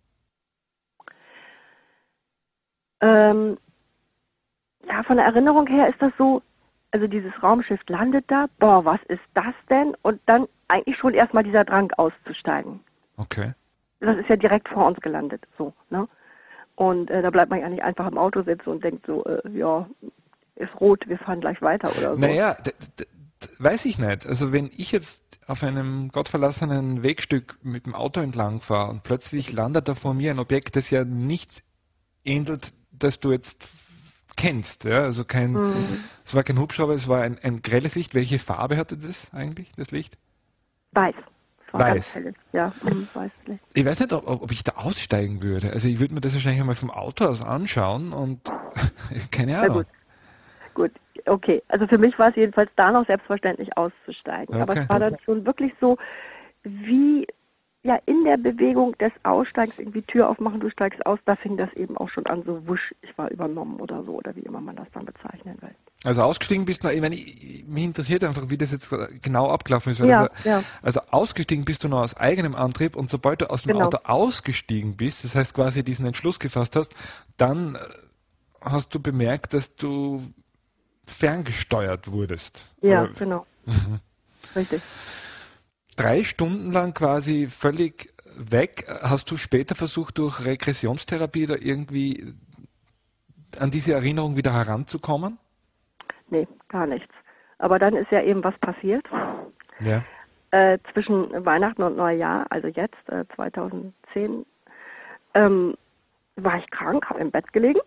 Ähm, ja, von der Erinnerung her ist das so, also dieses Raumschiff landet da, boah, was ist das denn? Und dann eigentlich schon erstmal dieser Drang auszusteigen. Okay. Das ist ja direkt vor uns gelandet, so, ne? Und äh, da bleibt man ja nicht einfach im Auto sitzen und denkt so, äh, ja, ist rot, wir fahren gleich weiter oder so. Naja, d- d- d- weiß ich nicht. Also wenn ich jetzt auf einem gottverlassenen Wegstück mit dem Auto entlang fahre und plötzlich landet da vor mir ein Objekt, das ja nichts ähnelt, das du jetzt kennst. Ja? Also kein, Hm, es war kein Hubschrauber, es war ein, ein grelles Licht. Welche Farbe hatte das eigentlich, das Licht? weiß. Es war ganz Weiß. helles, ja, hm, weißlich. Ich weiß nicht, ob, ob ich da aussteigen würde. Also ich würde mir das wahrscheinlich einmal vom Auto aus anschauen und keine Na Ahnung. gut, gut, okay. Also für mich war es jedenfalls da noch selbstverständlich auszusteigen. Aber Okay. es war dann schon wirklich so, wie ja in der Bewegung des Aussteigens irgendwie Tür aufmachen, du steigst aus, da fing das eben auch schon an, so wusch, ich war übernommen oder so, oder wie immer man das dann bezeichnen will. Also ausgestiegen bist du, ich meine, ich, mich interessiert einfach, wie das jetzt genau abgelaufen ist. Weil Ja, das, ja, also ausgestiegen bist du noch aus eigenem Antrieb und sobald du aus dem genau. Auto ausgestiegen bist, das heißt quasi diesen Entschluss gefasst hast, dann äh, hast du bemerkt, dass du ferngesteuert wurdest. Ja, Oder genau. Richtig. drei Stunden lang quasi völlig weg. Hast du später versucht, durch Regressionstherapie da irgendwie an diese Erinnerung wieder heranzukommen? Nee, gar nichts. Aber dann ist ja eben was passiert. Ja. Äh, zwischen Weihnachten und Neujahr, also jetzt, äh, zweitausendzehn, ähm, war ich krank, habe im Bett gelegen,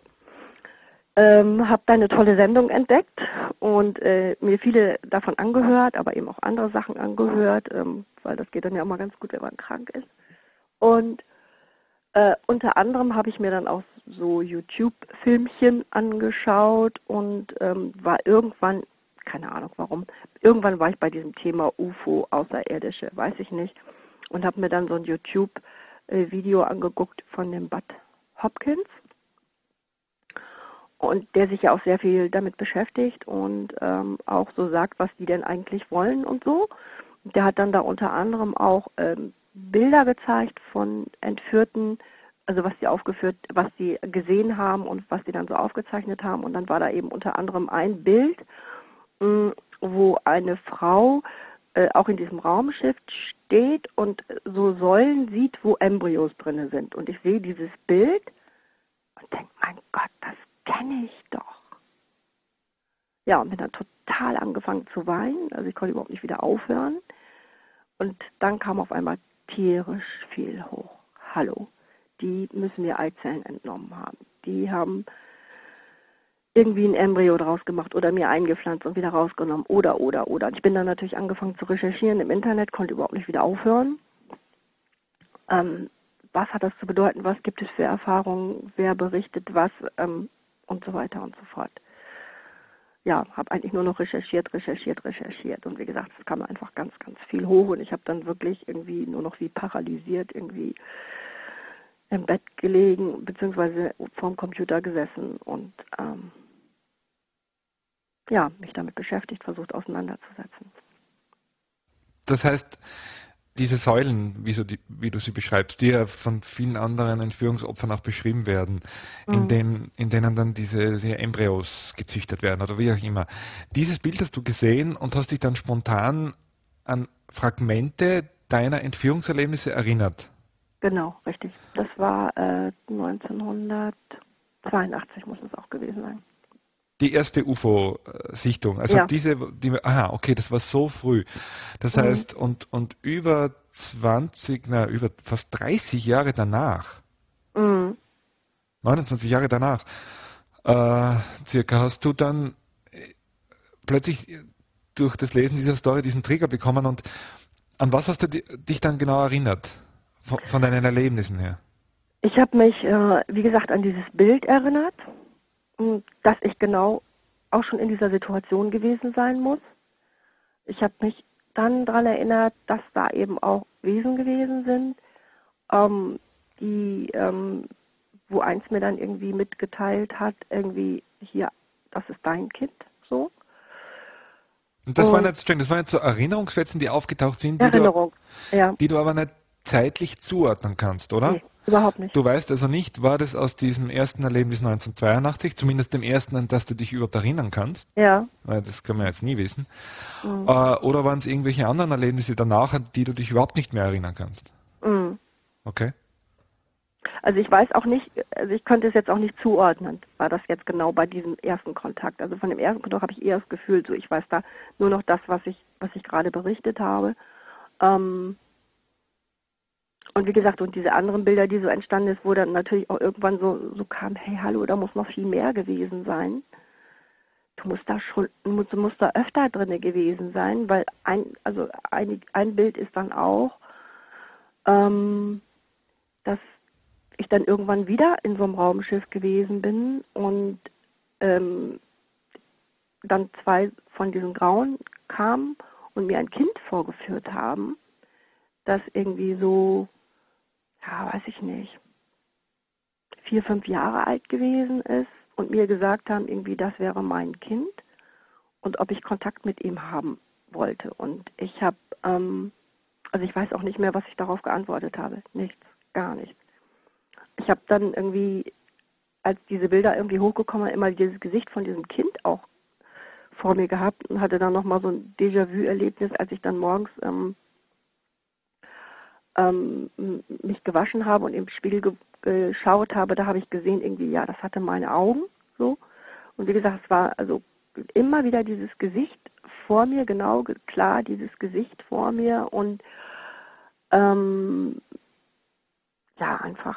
ähm, habe da eine tolle Sendung entdeckt und äh, mir viele davon angehört, aber eben auch andere Sachen angehört, ähm, weil das geht dann ja auch mal ganz gut, wenn man krank ist. Und äh, unter anderem habe ich mir dann auch so YouTube-Filmchen angeschaut und ähm, war irgendwann, keine Ahnung warum, irgendwann war ich bei diesem Thema U F O, Außerirdische, weiß ich nicht, und habe mir dann so ein YouTube-Video angeguckt von dem Bud Hopkins und der sich ja auch sehr viel damit beschäftigt und ähm, auch so sagt, was die denn eigentlich wollen und so. Der hat dann da unter anderem auch ähm, Bilder gezeigt von entführten, also was die aufgeführt, was die gesehen haben und was die dann so aufgezeichnet haben. Und dann war da eben unter anderem ein Bild, mh, wo eine Frau äh, auch in diesem Raumschiff steht und so Säulen sieht, wo Embryos drinne sind. Und ich sehe dieses Bild und denke, mein Gott, das kenne ich doch. Ja, und bin dann total angefangen zu weinen. Also ich konnte überhaupt nicht wieder aufhören. Und dann kam auf einmal tierisch viel hoch. Hallo, die müssen mir Eizellen entnommen haben. Die haben irgendwie ein Embryo draus gemacht oder mir eingepflanzt und wieder rausgenommen. Oder, oder, oder. Und ich bin dann natürlich angefangen zu recherchieren im Internet, konnte überhaupt nicht wieder aufhören. Ähm, was hat das zu bedeuten? Was gibt es für Erfahrungen? Wer berichtet was? Ähm, und so weiter und so fort. ja, habe eigentlich nur noch recherchiert, recherchiert, recherchiert. Und wie gesagt, es kam einfach ganz, ganz viel hoch und ich habe dann wirklich irgendwie nur noch wie paralysiert irgendwie im Bett gelegen, beziehungsweise vorm Computer gesessen und ähm, ja, mich damit beschäftigt, versucht auseinanderzusetzen. Das heißt, diese Säulen, wie, so die, wie du sie beschreibst, die ja von vielen anderen Entführungsopfern auch beschrieben werden, mhm. in, den, in denen dann diese, diese Embryos gezüchtet werden oder wie auch immer. Dieses Bild hast du gesehen und hast dich dann spontan an Fragmente deiner Entführungserlebnisse erinnert. Genau, richtig. Das war äh, neunzehnhundertzweiundachtzig muss es auch gewesen sein. Die erste U F O-Sichtung, also ja. diese, die, aha, okay, das war so früh. Das mhm. heißt, und, und über zwanzig, na, über fast dreißig Jahre danach, mhm. neunundzwanzig Jahre danach, äh, circa, hast du dann plötzlich durch das Lesen dieser Story diesen Trigger bekommen und an was hast du dich dann genau erinnert, von, von deinen Erlebnissen her? Ich habe mich, äh, wie gesagt, an dieses Bild erinnert, dass ich genau auch schon in dieser Situation gewesen sein muss. Ich habe mich dann daran erinnert, dass da eben auch Wesen gewesen sind, ähm, die, ähm, wo eins mir dann irgendwie mitgeteilt hat, irgendwie hier, das ist dein Kind, so. Und das, Und waren jetzt, das waren jetzt so Erinnerungsfetzen, die aufgetaucht sind, die, Erinnerung, du, ja. die du aber nicht zeitlich zuordnen kannst, oder? Nee, überhaupt nicht. Du weißt also nicht, war das aus diesem ersten Erlebnis neunzehnhundertzweiundachtzig, zumindest dem ersten, an das du dich überhaupt erinnern kannst. Ja. Weil das kann man jetzt nie wissen. Mhm. Äh, oder waren es irgendwelche anderen Erlebnisse danach, an die du dich überhaupt nicht mehr erinnern kannst? Mhm. Okay. Also ich weiß auch nicht, also ich könnte es jetzt auch nicht zuordnen, war das jetzt genau bei diesem ersten Kontakt. Also von dem ersten Kontakt habe ich eher das Gefühl, so ich weiß da nur noch das, was ich, was ich gerade berichtet habe. Ähm, und wie gesagt, und diese anderen Bilder, die so entstanden ist, wo dann natürlich auch irgendwann so, so kam, hey, hallo, da muss noch viel mehr gewesen sein. Du musst da schon, du musst da öfter drin gewesen sein, weil ein, also ein, ein Bild ist dann auch, ähm, dass ich dann irgendwann wieder in so einem Raumschiff gewesen bin und ähm, dann zwei von diesen Grauen kamen und mir ein Kind vorgeführt haben, das irgendwie so, ja, weiß ich nicht, vier, fünf Jahre alt gewesen ist und mir gesagt haben, irgendwie, das wäre mein Kind und ob ich Kontakt mit ihm haben wollte. Und ich habe, ähm, also ich weiß auch nicht mehr, was ich darauf geantwortet habe. Nichts, gar nichts. Ich habe dann irgendwie, als diese Bilder irgendwie hochgekommen sind, immer dieses Gesicht von diesem Kind auch vor mir gehabt und hatte dann nochmal so ein Déjà-vu-Erlebnis, als ich dann morgens ähm, ähm, mich gewaschen habe und im Spiegel ge geschaut habe. Da habe ich gesehen, irgendwie, ja, das hatte meine Augen so. Und wie gesagt, es war also immer wieder dieses Gesicht vor mir, genau, klar, dieses Gesicht vor mir und ähm, ja, einfach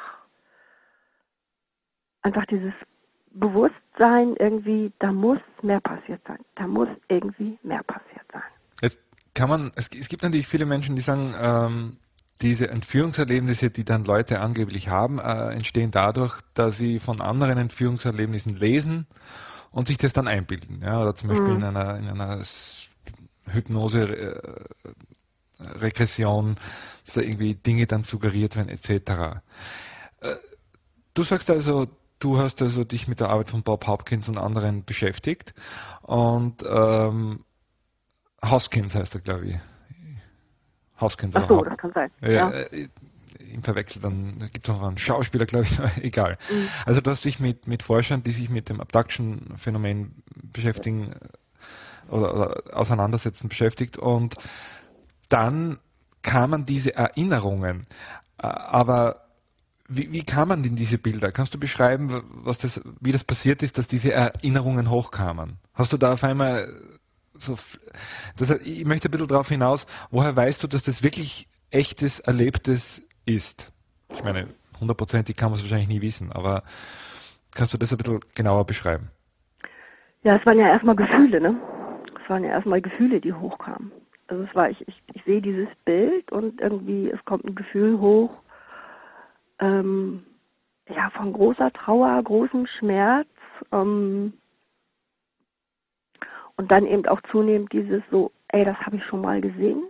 einfach dieses Bewusstsein irgendwie, da muss mehr passiert sein. Da muss irgendwie mehr passiert sein. Jetzt kann man, es, es gibt natürlich viele Menschen, die sagen, ähm, diese Entführungserlebnisse, die dann Leute angeblich haben, äh, entstehen dadurch, dass sie von anderen Entführungserlebnissen lesen und sich das dann einbilden. Ja? Oder zum Beispiel mhm. in einer, in einer Hypnose, äh, Regression, so irgendwie Dinge dann suggeriert werden, et cetera. Äh, du sagst also, du hast also dich mit der Arbeit von Bob Hopkins und anderen beschäftigt und ähm, Hoskins heißt er, glaube ich. Hoskins Ach so, oder das kann sein. Ja, ja. Äh, im Verwechsel, dann gibt es noch einen Schauspieler, glaube ich, egal. Mhm. Also du hast dich mit, mit Forschern, die sich mit dem Abduction-Phänomen beschäftigen ja. oder, oder auseinandersetzen, beschäftigt und dann kamen diese Erinnerungen, aber Wie, wie kam man in diese Bilder? Kannst du beschreiben, was das, wie das passiert ist, dass diese Erinnerungen hochkamen? Hast du da auf einmal so, das, ich möchte ein bisschen darauf hinaus, woher weißt du, dass das wirklich echtes, Erlebtes ist? Ich meine, hundertprozentig kann man es wahrscheinlich nie wissen, aber kannst du das ein bisschen genauer beschreiben? Ja, es waren ja erstmal Gefühle, ne? Es waren ja erstmal Gefühle, die hochkamen. Also es war, ich, ich, ich sehe dieses Bild und irgendwie, es kommt ein Gefühl hoch, Ähm, ja, von großer Trauer, großem Schmerz, ähm, und dann eben auch zunehmend dieses so, ey, das habe ich schon mal gesehen.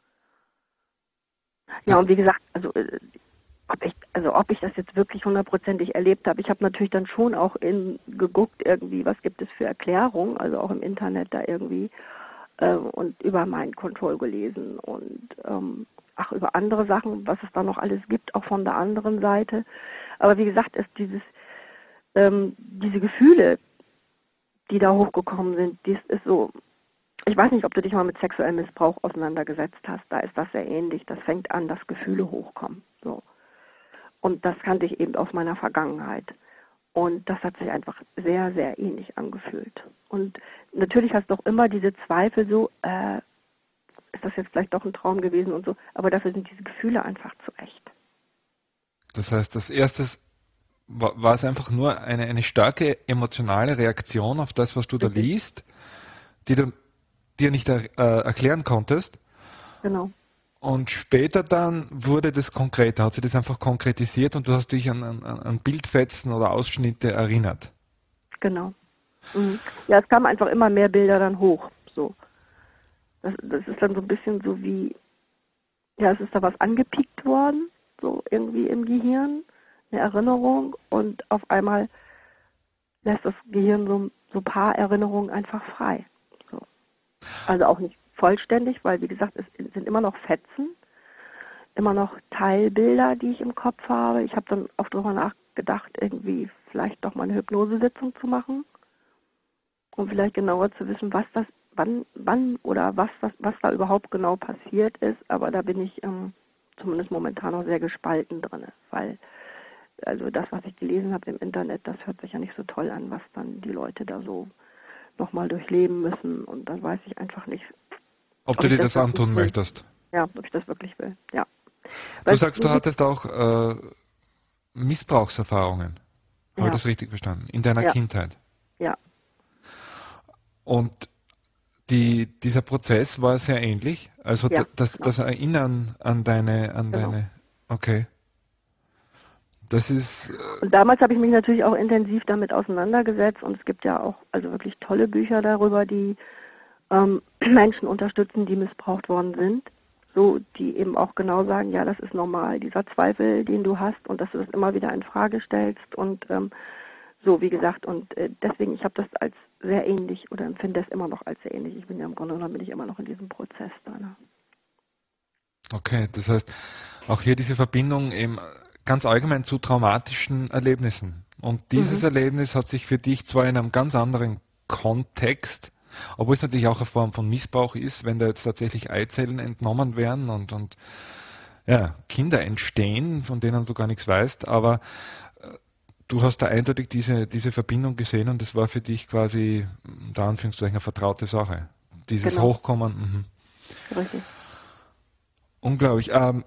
Ja, und wie gesagt, also äh, ob ich, also ob ich das jetzt wirklich hundertprozentig erlebt habe, ich habe natürlich dann schon auch in, geguckt irgendwie, was gibt es für Erklärungen, also auch im Internet da irgendwie äh, und über Mind Control gelesen und ähm, ach, über andere Sachen, was es da noch alles gibt, auch von der anderen Seite. Aber wie gesagt, ist dieses, ähm, diese Gefühle, die da hochgekommen sind, dies ist so, ich weiß nicht, ob du dich mal mit sexuellem Missbrauch auseinandergesetzt hast, da ist das sehr ähnlich, das fängt an, dass Gefühle hochkommen, so. Und das kannte ich eben aus meiner Vergangenheit. Und das hat sich einfach sehr, sehr ähnlich angefühlt. Und natürlich hast du auch immer diese Zweifel so, äh, ist das jetzt vielleicht doch ein Traum gewesen und so, aber dafür sind diese Gefühle einfach zu echt. Das heißt, das erste war, war es einfach nur eine, eine starke emotionale Reaktion auf das, was du da Richtig. liest, die du dir nicht er, äh, erklären konntest. Genau. Und später dann wurde das konkreter, hat sich das einfach konkretisiert und du hast dich an, an, an Bildfetzen oder Ausschnitte erinnert. Genau. Mhm. Ja, es kamen einfach immer mehr Bilder dann hoch. So. Das, das ist dann so ein bisschen so wie, ja, es ist da was angepiekt worden, so irgendwie im Gehirn, eine Erinnerung und auf einmal lässt das Gehirn so, so ein paar Erinnerungen einfach frei. So. Also auch nicht vollständig, weil wie gesagt, es sind immer noch Fetzen, immer noch Teilbilder, die ich im Kopf habe. Ich habe dann auch darüber nachgedacht, irgendwie vielleicht doch mal eine Hypnosesitzung zu machen, um vielleicht genauer zu wissen, was das, wann, wann oder was, was, was da überhaupt genau passiert ist. Aber da bin ich ähm, zumindest momentan noch sehr gespalten drin, weil also das, was ich gelesen habe im Internet, das hört sich ja nicht so toll an, was dann die Leute da so nochmal durchleben müssen. Und dann weiß ich einfach nicht, Ob ob du ich dir das das antun will. möchtest. Ja, ob ich das wirklich will. Ja. Du Weil, sagst, du hattest auch äh, Missbrauchserfahrungen. Habe ich ja, das richtig verstanden? In deiner ja, Kindheit. ja, Und die, dieser Prozess war sehr ähnlich. Also ja, da- das, genau, das Erinnern an deine, an genau. deine. Okay. Das ist. Äh, Und damals habe ich mich natürlich auch intensiv damit auseinandergesetzt und es gibt ja auch also wirklich tolle Bücher darüber, die ähm, Menschen unterstützen, die missbraucht worden sind. So, die eben auch genau sagen, ja, das ist normal, dieser Zweifel, den du hast und dass du das immer wieder in Frage stellst und ähm, so, wie gesagt, und äh, deswegen, ich habe das als sehr ähnlich oder empfinde es immer noch als sehr ähnlich. Ich bin ja im Grunde genommen bin ich immer noch in diesem Prozess da. Ne? okay, das heißt, auch hier diese Verbindung eben ganz allgemein zu traumatischen Erlebnissen. Und dieses Mhm. Erlebnis hat sich für dich zwar in einem ganz anderen Kontext, obwohl es natürlich auch eine Form von Missbrauch ist, wenn da jetzt tatsächlich Eizellen entnommen werden und, und ja, Kinder entstehen, von denen du gar nichts weißt, aber du hast da eindeutig diese, diese Verbindung gesehen und das war für dich quasi, unter Anführungszeichen, eine vertraute Sache. Dieses Genau, Hochkommen, mhm. richtig. Unglaublich. Ähm,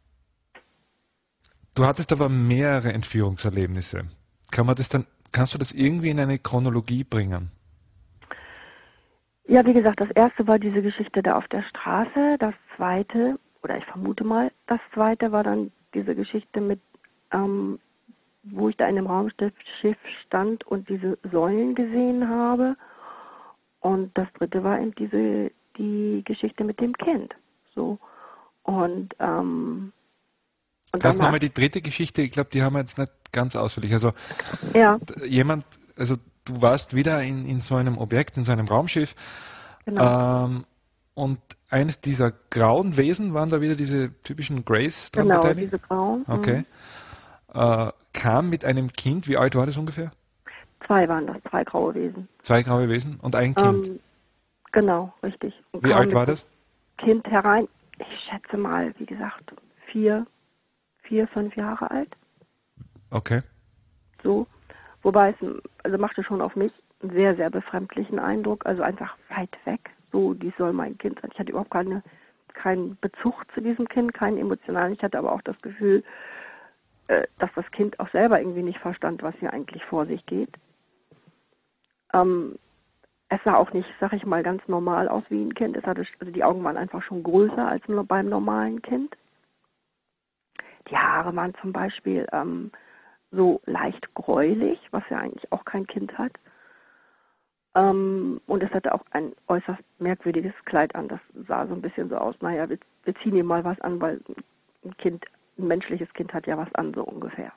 du hattest aber mehrere Entführungserlebnisse. Kann man das dann, kannst du das irgendwie in eine Chronologie bringen? Ja, wie gesagt, das erste war diese Geschichte da auf der Straße. Das zweite, oder ich vermute mal, das zweite war dann diese Geschichte mit, ähm, wo ich da in dem Raumschiff stand und diese Säulen gesehen habe. Und das dritte war eben diese, die Geschichte mit dem Kind. So. Und, ähm, und Kannst du danach, nochmal die dritte Geschichte, ich glaube, die haben wir jetzt nicht ganz ausführlich. Also ja, d- jemand, also du warst wieder in, in so einem Objekt, in so einem Raumschiff, genau, ähm, und eines dieser grauen Wesen waren da wieder diese typischen Grace dran genau, beteiligt? diese Grauen. Okay. Mhm. Äh, kam mit einem Kind, wie alt war das ungefähr? Zwei waren das, zwei graue Wesen. Zwei graue Wesen und ein Kind. Ähm, genau, richtig. Und Wie kam alt mit war dem das? Kind herein. Ich schätze mal, wie gesagt, vier, vier, fünf Jahre alt. Okay. So. Wobei es, also machte schon auf mich einen sehr, sehr befremdlichen Eindruck. Also einfach weit weg. So, dies soll mein Kind sein. Ich hatte überhaupt keine, keinen Bezug zu diesem Kind, keinen emotionalen. Ich hatte aber auch das Gefühl, äh, dass das Kind auch selber irgendwie nicht verstand, was hier eigentlich vor sich geht. Ähm, es sah auch nicht, sag ich mal, ganz normal aus wie ein Kind. Es hatte, also die Augen waren einfach schon größer als beim normalen Kind. Die Haare waren zum Beispiel ähm, so leicht gräulich, was ja eigentlich auch kein Kind hat. Ähm, und es hatte auch ein äußerst merkwürdiges Kleid an. Das sah so ein bisschen so aus, naja, wir, wir ziehen ihm mal was an, weil ein Kind, ein menschliches Kind hat ja was an, so ungefähr.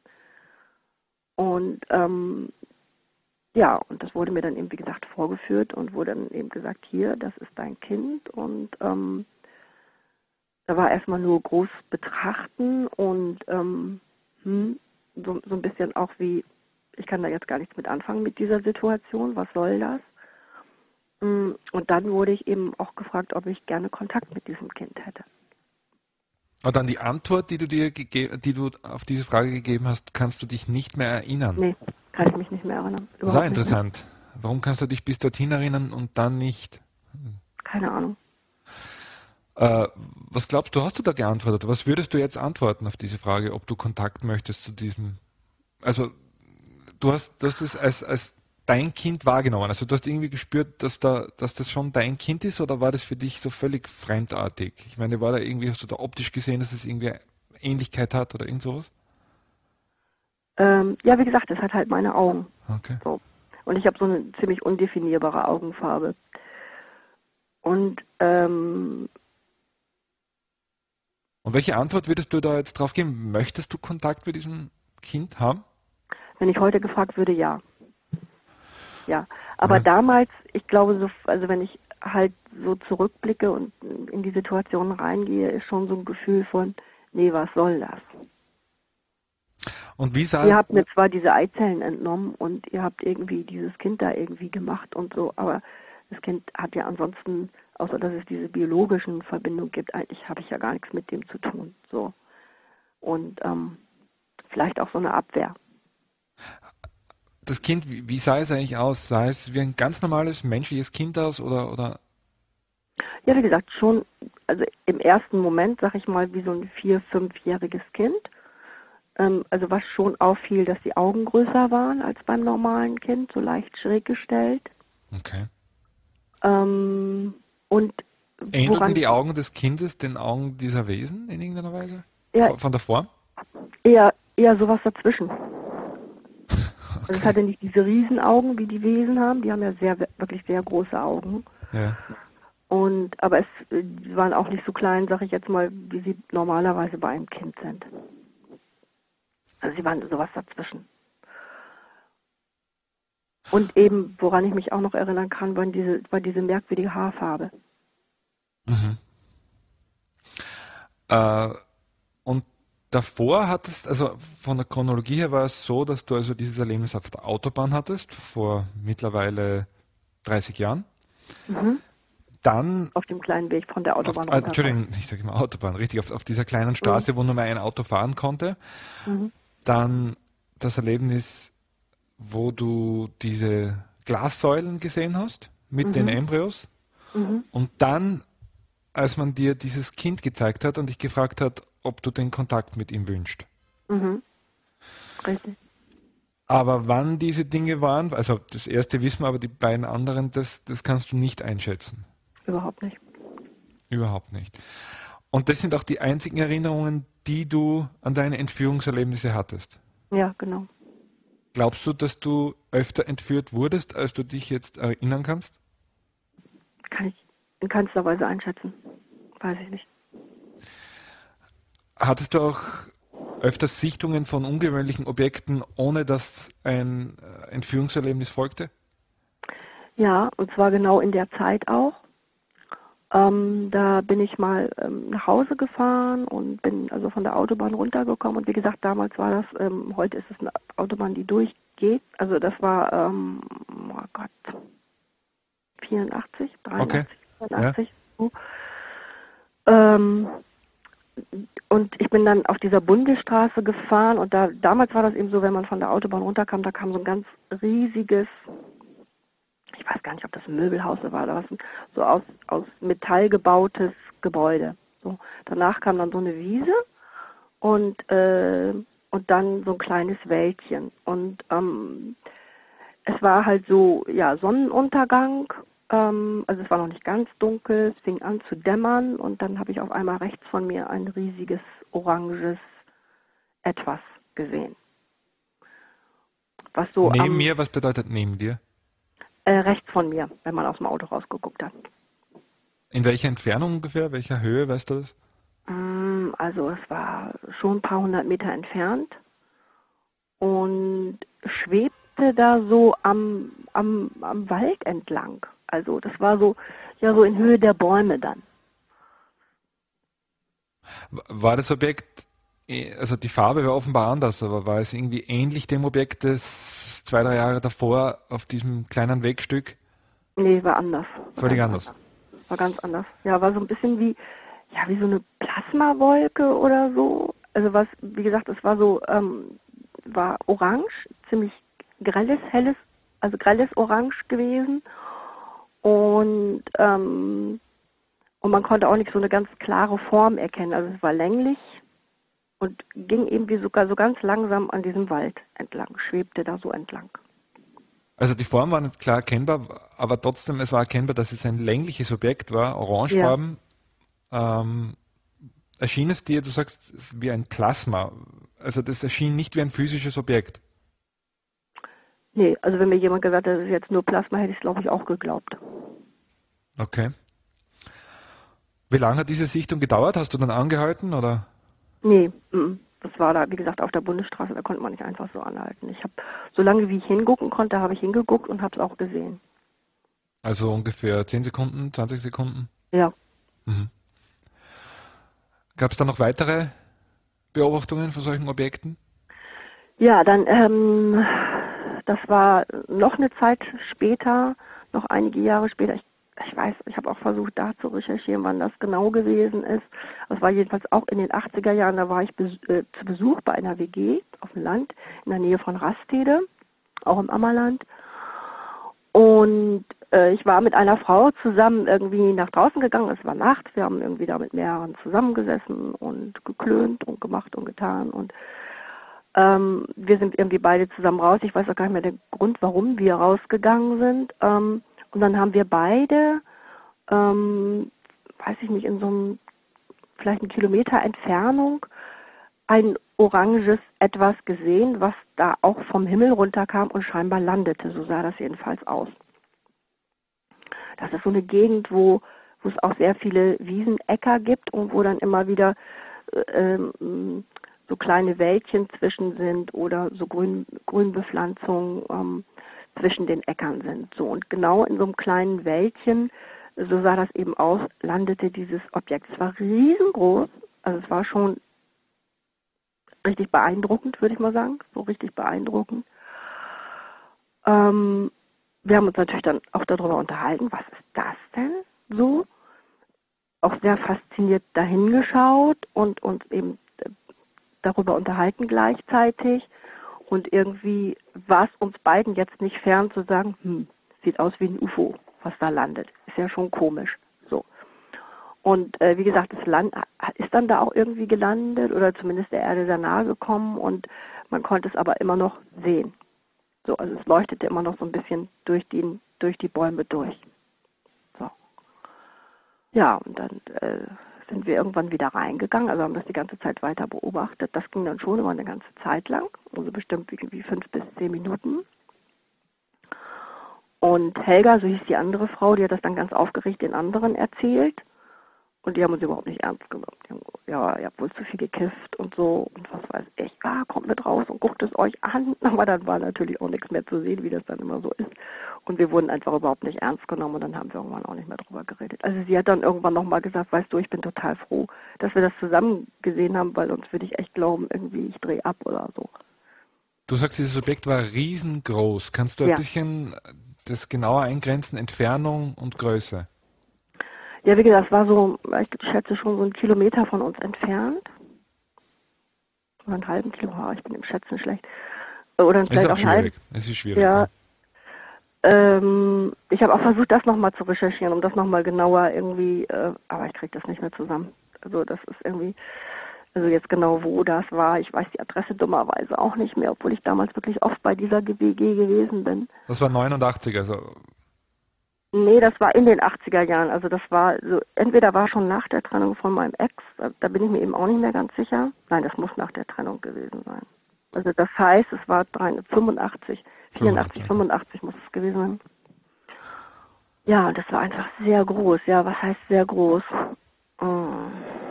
Und ähm, ja, und das wurde mir dann eben, wie gesagt, vorgeführt und wurde dann eben gesagt, hier, das ist dein Kind. Und ähm, da war erstmal nur groß betrachten und ähm, hm, so, so ein bisschen auch wie, ich kann da jetzt gar nichts mit anfangen mit dieser Situation, was soll das? Und dann wurde ich eben auch gefragt, ob ich gerne Kontakt mit diesem Kind hätte. Und dann die Antwort, die du dir gege- die du auf diese Frage gegeben hast, kannst du dich nicht mehr erinnern. Nee, kann ich mich nicht mehr erinnern. Das ist auch Überhaupt nicht mehr. interessant. Warum kannst du dich bis dorthin erinnern und dann nicht? Keine Ahnung. Äh, was glaubst du, hast du da geantwortet? Was würdest du jetzt antworten auf diese Frage, ob du Kontakt möchtest zu diesem? Also du hast, du hast es als, als dein Kind wahrgenommen. Also du hast irgendwie gespürt, dass da, dass das schon dein Kind ist, oder war das für dich so völlig fremdartig? Ich meine, war da irgendwie, hast du da optisch gesehen, dass es irgendwie Ähnlichkeit hat oder irgend sowas? Ähm, ja, wie gesagt, es hat halt meine Augen. Okay. So. Und ich habe so eine ziemlich undefinierbare Augenfarbe. Und ähm, Und welche Antwort würdest du da jetzt drauf geben? Möchtest du Kontakt mit diesem Kind haben? wenn ich heute gefragt würde, ja. Ja. Aber Ja. damals, ich glaube, so, also wenn ich halt so zurückblicke und in die Situation reingehe, ist schon so ein Gefühl von, nee, was soll das? Und wie sah, Ihr habt mir zwar diese Eizellen entnommen und ihr habt irgendwie dieses Kind da irgendwie gemacht und so, aber das Kind hat ja ansonsten, außer dass es diese biologischen Verbindungen gibt, eigentlich habe ich ja gar nichts mit dem zu tun. So. Und ähm, vielleicht auch so eine Abwehr. das Kind, wie, wie sah es eigentlich aus? Sah es wie ein ganz normales menschliches Kind aus oder, oder? Ja, wie gesagt, schon, also im ersten Moment, sag ich mal, wie so ein vier-, fünfjähriges Kind. Ähm, also was schon auffiel, dass die Augen größer waren als beim normalen Kind, so leicht schräg gestellt. Okay. Ähm, und Ähnelten woran die Augen des Kindes den Augen dieser Wesen in irgendeiner Weise? ja, Von, von der Form? eher, eher sowas dazwischen. Also es Okay. hatte nicht diese Riesenaugen, wie die Wesen haben. Die haben ja sehr, wirklich sehr große Augen. Ja. Und, aber es äh, die waren auch nicht so klein, sag ich jetzt mal, wie sie normalerweise bei einem Kind sind. Also sie waren sowas dazwischen. Und eben, woran ich mich auch noch erinnern kann, war diese, war diese merkwürdige Haarfarbe. Mhm. Äh, und davor hattest, also von der Chronologie her war es so, dass du also dieses Erlebnis auf der Autobahn hattest, vor mittlerweile dreißig Jahren. Mhm. Dann, Auf dem kleinen Weg von der auf, Autobahn äh, runter. Entschuldigung, ich sage immer Autobahn, richtig, auf, auf dieser kleinen Straße, wo nur mal ein Auto fahren konnte. Mhm. Dann das Erlebnis, wo du diese Glassäulen gesehen hast mit Mhm. den Embryos. Mhm. Und dann, als man dir dieses Kind gezeigt hat und dich gefragt hat, ob du den Kontakt mit ihm wünschst. Mhm. Richtig. Aber wann diese Dinge waren, also das erste wissen wir, aber die beiden anderen, das, das kannst du nicht einschätzen. Überhaupt nicht. Überhaupt nicht. Und das sind auch die einzigen Erinnerungen, die du an deine Entführungserlebnisse hattest. Ja, genau. Glaubst du, dass du öfter entführt wurdest, als du dich jetzt erinnern kannst? Kann ich in keinster Weise einschätzen. Weiß ich nicht. Hattest du auch öfters Sichtungen von ungewöhnlichen Objekten, ohne dass ein äh, Entführungserlebnis folgte? Ja, und zwar genau in der Zeit auch. Ähm, da bin ich mal ähm, nach Hause gefahren und bin also von der Autobahn runtergekommen. Und wie gesagt, damals war das, ähm, heute ist es eine Autobahn, die durchgeht. Also das war, ähm, oh Gott, vierundachtzig, dreiundachtzig, Okay. vierundachtzig. So. Ähm, und ich bin dann auf dieser Bundesstraße gefahren und da damals war das eben so, wenn man von der Autobahn runterkam, da kam so ein ganz riesiges, ich weiß gar nicht, ob das ein Möbelhaus war oder was, so aus, aus Metall gebautes Gebäude. So. Danach kam dann so eine Wiese und, äh, und dann so ein kleines Wäldchen. Und ähm, es war halt so, ja, Sonnenuntergang, ähm, also es war noch nicht ganz dunkel, es fing an zu dämmern und dann habe ich auf einmal rechts von mir ein riesiges, oranges Etwas gesehen. Was so Neben am, mir, was bedeutet neben dir? Äh, rechts von mir, wenn man aus dem Auto rausgeguckt hat. In welcher Entfernung ungefähr? Welcher Höhe, weißt du das? Mm, Also es war schon ein paar hundert Meter entfernt und schwebte da so am, am, am Wald entlang. Also das war so, ja, so in Höhe der Bäume dann. War das Objekt, eh- also die Farbe war offenbar anders, aber war es irgendwie ähnlich dem Objekt, das zwei, drei Jahre davor auf diesem kleinen Wegstück? Nee, war anders. War Völlig ganz anders. anders. War ganz anders. Ja, war so ein bisschen wie, ja, wie so eine Plasmawolke oder so. Also was, wie gesagt, es war so, ähm, war orange, ziemlich grelles, helles, also grelles Orange gewesen. Und, ähm, und man konnte auch nicht so eine ganz klare Form erkennen. Also es war länglich und ging irgendwie sogar so ganz langsam an diesem Wald entlang, schwebte da so entlang. Also die Form war nicht klar erkennbar, aber trotzdem, es war erkennbar, dass es ein längliches Objekt war, Ja. orangefarben. Ähm, erschien es dir, du sagst, es ist wie ein Plasma. Also das erschien nicht wie ein physisches Objekt. Nee, also wenn mir jemand gesagt hat, das ist jetzt nur Plasma, hätte ich es glaube ich auch geglaubt. Okay. Wie lange hat diese Sichtung gedauert? Hast du dann angehalten oder? Nee, mm, das war da, wie gesagt, auf der Bundesstraße, da konnte man nicht einfach so anhalten. Ich habe, solange wie ich hingucken konnte, habe ich hingeguckt und habe es auch gesehen. Also ungefähr zehn Sekunden, zwanzig Sekunden? Ja. Mhm. Gab es da noch weitere Beobachtungen von solchen Objekten? Ja, dann, ähm, das war noch eine Zeit später, noch einige Jahre später. Ich, ich weiß, ich habe auch versucht, da zu recherchieren, wann das genau gewesen ist. Das war jedenfalls auch in den achtziger Jahren, da war ich bes äh, zu Besuch bei einer W G auf dem Land in der Nähe von Rastede, auch im Ammerland. Und äh, ich war mit einer Frau zusammen irgendwie nach draußen gegangen. Es war Nacht. Wir haben irgendwie da mit mehreren zusammengesessen und geklönt und gemacht und getan. Und ähm, wir sind irgendwie beide zusammen raus. Ich weiß auch gar nicht mehr den Grund, warum wir rausgegangen sind. Ähm, und dann haben wir beide, ähm, weiß ich nicht, in so einem, vielleicht einen Kilometer Entfernung, ein oranges Etwas gesehen, was da auch vom Himmel runterkam und scheinbar landete. So sah das jedenfalls aus. Das ist so eine Gegend, wo, wo es auch sehr viele Wiesenäcker gibt und wo dann immer wieder äh, ähm, so kleine Wäldchen zwischen sind oder so Grün, Grünbepflanzungen ähm, zwischen den Äckern sind. So, und genau in so einem kleinen Wäldchen, so sah das eben aus, landete dieses Objekt. Es war riesengroß, also es war schon richtig beeindruckend, würde ich mal sagen, so richtig beeindruckend. Ähm, wir haben uns natürlich dann auch darüber unterhalten, was ist das denn so? Auch sehr fasziniert dahingeschaut und uns eben darüber unterhalten gleichzeitig. Und irgendwie war es uns beiden jetzt nicht fern zu sagen, hm, sieht aus wie ein U F O, was da landet. Ist ja schon komisch. So. Und äh, wie gesagt, das Land ist dann da auch irgendwie gelandet oder zumindest der Erde sehr nahe gekommen und man konnte es aber immer noch sehen. So, also es leuchtete immer noch so ein bisschen durch die, durch die Bäume durch. So. Ja, und dann äh, sind wir irgendwann wieder reingegangen, also haben das die ganze Zeit weiter beobachtet. Das ging dann schon immer eine ganze Zeit lang, also bestimmt irgendwie fünf bis zehn Minuten. Und Helga, so hieß die andere Frau, die hat das dann ganz aufgeregt den anderen erzählt. Und die haben uns überhaupt nicht ernst genommen. Die haben, ja, ihr habt wohl zu viel gekifft und so und was weiß ich. Ah, kommt mit raus und guckt es euch an. Aber dann war natürlich auch nichts mehr zu sehen, wie das dann immer so ist. Und wir wurden einfach überhaupt nicht ernst genommen und dann haben wir irgendwann auch nicht mehr drüber geredet. Also sie hat dann irgendwann nochmal gesagt, weißt du, ich bin total froh, dass wir das zusammen gesehen haben, weil sonst würde ich echt glauben, irgendwie ich drehe ab oder so. Du sagst, dieses Objekt war riesengroß. Kannst du ein Ja. bisschen das genauer eingrenzen, Entfernung und Größe? Ja, wie gesagt, es war so, ich schätze schon so einen Kilometer von uns entfernt. Oder einen halben Kilometer, ich bin im Schätzen schlecht. Oder vielleicht Ist auch auch einen halben. schwierig. Es ist schwierig. Ja, Ja. ähm, ich habe auch versucht, das nochmal zu recherchieren, um das nochmal genauer irgendwie, äh, aber ich kriege das nicht mehr zusammen. Also das ist irgendwie, also jetzt genau wo das war, ich weiß die Adresse dummerweise auch nicht mehr, obwohl ich damals wirklich oft bei dieser W G gewesen bin. Das war neunundachtzig, also Nee, das war in den achtziger Jahren. Also das war so, entweder war schon nach der Trennung von meinem Ex, da, da bin ich mir eben auch nicht mehr ganz sicher. Nein, das muss nach der Trennung gewesen sein. Also das heißt, es war fünfundachtzig, vierundachtzig, fünfundachtzig muss es gewesen sein. Ja, das war einfach sehr groß. Ja, was heißt sehr groß? Mm.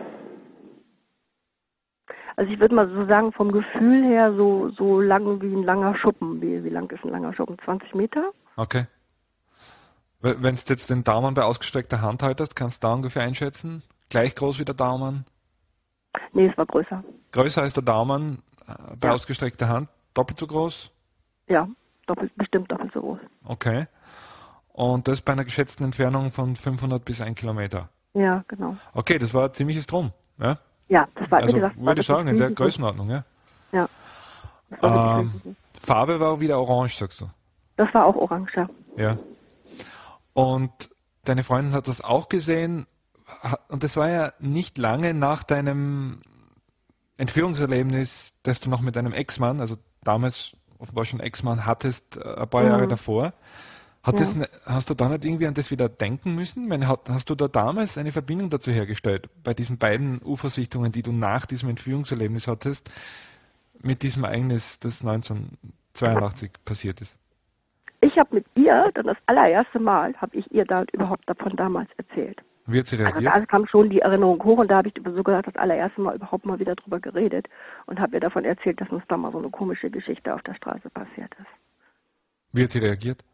Also ich würde mal so sagen, vom Gefühl her so, so lang wie ein langer Schuppen. Wie, wie lang ist ein langer Schuppen? zwanzig Meter? Okay. Wenn du jetzt den Daumen bei ausgestreckter Hand haltest, kannst du da ungefähr einschätzen? Gleich groß wie der Daumen? Nee, es war größer. Größer als der Daumen äh, bei Ja, ausgestreckter Hand? Doppelt so groß? ja, doppelt, bestimmt doppelt so groß. Okay. Und das bei einer geschätzten Entfernung von fünfhundert bis ein Kilometer. Ja, genau. Okay, das war ein ziemliches Drum. Ja? Ja, das war, wie Also gesagt, war würde ich wirklich sagen, in der riesig. Größenordnung. Ja? Ja, das war wirklich Ähm, riesig. Farbe war wieder orange, sagst du. Das war auch orange, ja. Ja. Und deine Freundin hat das auch gesehen. Ha- Und das war ja nicht lange nach deinem Entführungserlebnis, das du noch mit deinem Ex-Mann, also damals offenbar schon Ex-Mann hattest, äh, ein paar Jahre Mhm, davor. Hat das, ja. ne- hast du da nicht irgendwie an das wieder denken müssen? Ich meine, hat, hast du da damals eine Verbindung dazu hergestellt, bei diesen beiden U F O-Sichtungen, die du nach diesem Entführungserlebnis hattest, mit diesem Ereignis, das neunzehnhundertzweiundachtzig passiert ist? Ich habe mit ihr dann das allererste Mal, habe ich ihr da überhaupt davon damals erzählt. Wie hat sie Also reagiert? da kam schon die Erinnerung hoch und da habe ich so gesagt, das allererste Mal überhaupt mal wieder drüber geredet und habe ihr davon erzählt, dass uns da mal so eine komische Geschichte auf der Straße passiert ist. Wie hat sie reagiert?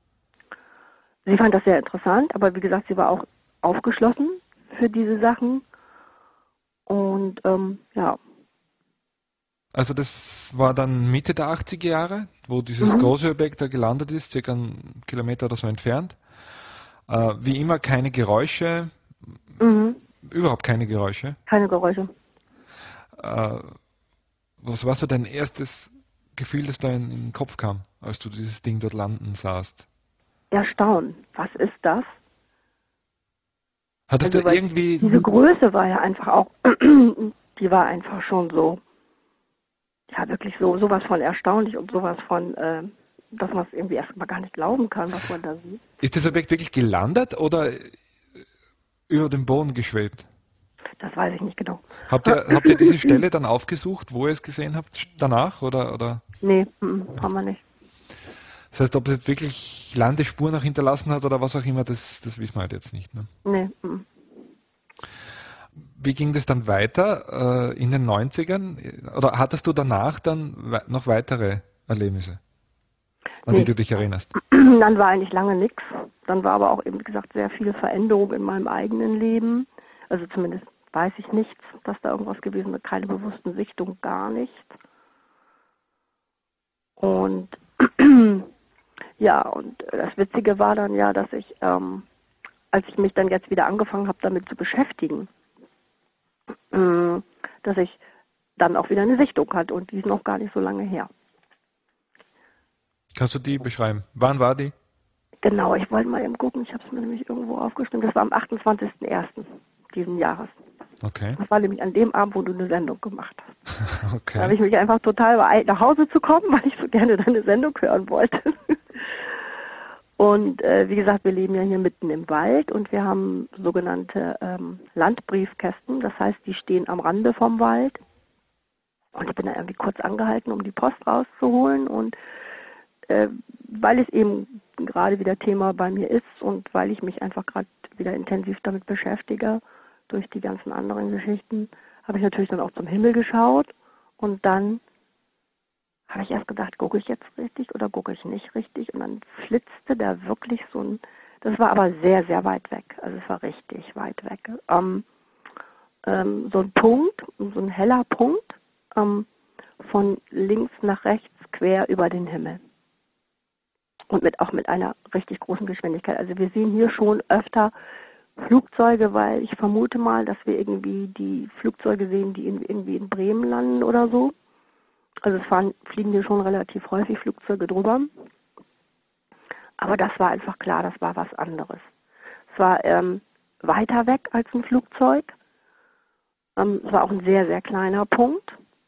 Sie fand das sehr interessant, aber wie gesagt, sie war auch aufgeschlossen für diese Sachen und ähm, ja. Also das war dann Mitte der achtziger Jahre, wo dieses Mhm. große Objekt da gelandet ist, circa einen Kilometer oder so entfernt. Äh, wie immer keine Geräusche, Mhm. überhaupt keine Geräusche. Keine Geräusche. Äh, was war so dein erstes Gefühl, das da in, in den Kopf kam, als du dieses Ding dort landen sahst? Erstaunen. Was ist das? Hattest du Also weil irgendwie, diese Größe war ja einfach auch, die war einfach schon so, ja wirklich so sowas von erstaunlich und sowas von, äh, dass man es irgendwie erstmal gar nicht glauben kann, was man da sieht. ist das Objekt wirklich gelandet oder über den Boden geschwebt? Das weiß ich nicht genau. Habt ihr, habt ihr diese Stelle dann aufgesucht, wo ihr es gesehen habt, danach? Oder, oder? Nee, mm, haben wir nicht. Das heißt, ob es jetzt wirklich Landespuren noch hinterlassen hat oder was auch immer, das, das wissen wir halt jetzt nicht. Ne? Nee, mm. Wie ging das dann weiter äh, in den neunzigern? Oder hattest du danach dann we noch weitere Erlebnisse, an die Nee. du dich erinnerst? Dann war eigentlich lange nichts. Dann war aber auch eben, wie gesagt, sehr viel Veränderung in meinem eigenen Leben. Also zumindest weiß ich nichts, dass da irgendwas gewesen ist, keine bewussten Sichtungen, gar nicht. Und ja, und das Witzige war dann ja, dass ich, ähm, als ich mich dann jetzt wieder angefangen habe, damit zu beschäftigen, äh, dass ich dann auch wieder eine Sichtung hatte und die ist noch gar nicht so lange her. Kannst du die beschreiben? Wann war die? Genau, ich wollte mal eben gucken, ich habe es mir nämlich irgendwo aufgeschrieben, das war am achtundzwanzigsten ersten diesen Jahres. Okay. Das war nämlich an dem Abend, wo du eine Sendung gemacht hast. Da habe Okay. ich mich einfach total beeilt, nach Hause zu kommen, weil ich so gerne deine Sendung hören wollte. Und äh, wie gesagt, wir leben ja hier mitten im Wald und wir haben sogenannte ähm, Landbriefkästen. Das heißt, die stehen am Rande vom Wald. Und ich bin da irgendwie kurz angehalten, um die Post rauszuholen. Und äh, weil es eben gerade wieder Thema bei mir ist und weil ich mich einfach gerade wieder intensiv damit beschäftige, durch die ganzen anderen Geschichten, habe ich natürlich dann auch zum Himmel geschaut. Und dann habe ich erst gedacht, gucke ich jetzt richtig oder gucke ich nicht richtig? Und dann flitzte da wirklich so ein, das war aber sehr, sehr weit weg. Also es war richtig weit weg. Ähm, ähm, so ein Punkt, so ein heller Punkt, ähm, von links nach rechts quer über den Himmel. Und mit auch mit einer richtig großen Geschwindigkeit. Also wir sehen hier schon öfter Flugzeuge, weil ich vermute mal, dass wir irgendwie die Flugzeuge sehen, die in, irgendwie in Bremen landen oder so. Also es fahren, fliegen hier schon relativ häufig Flugzeuge drüber. Aber das war einfach klar, das war was anderes. Es war ähm, weiter weg als ein Flugzeug. Ähm, es war auch ein sehr, sehr kleiner Punkt.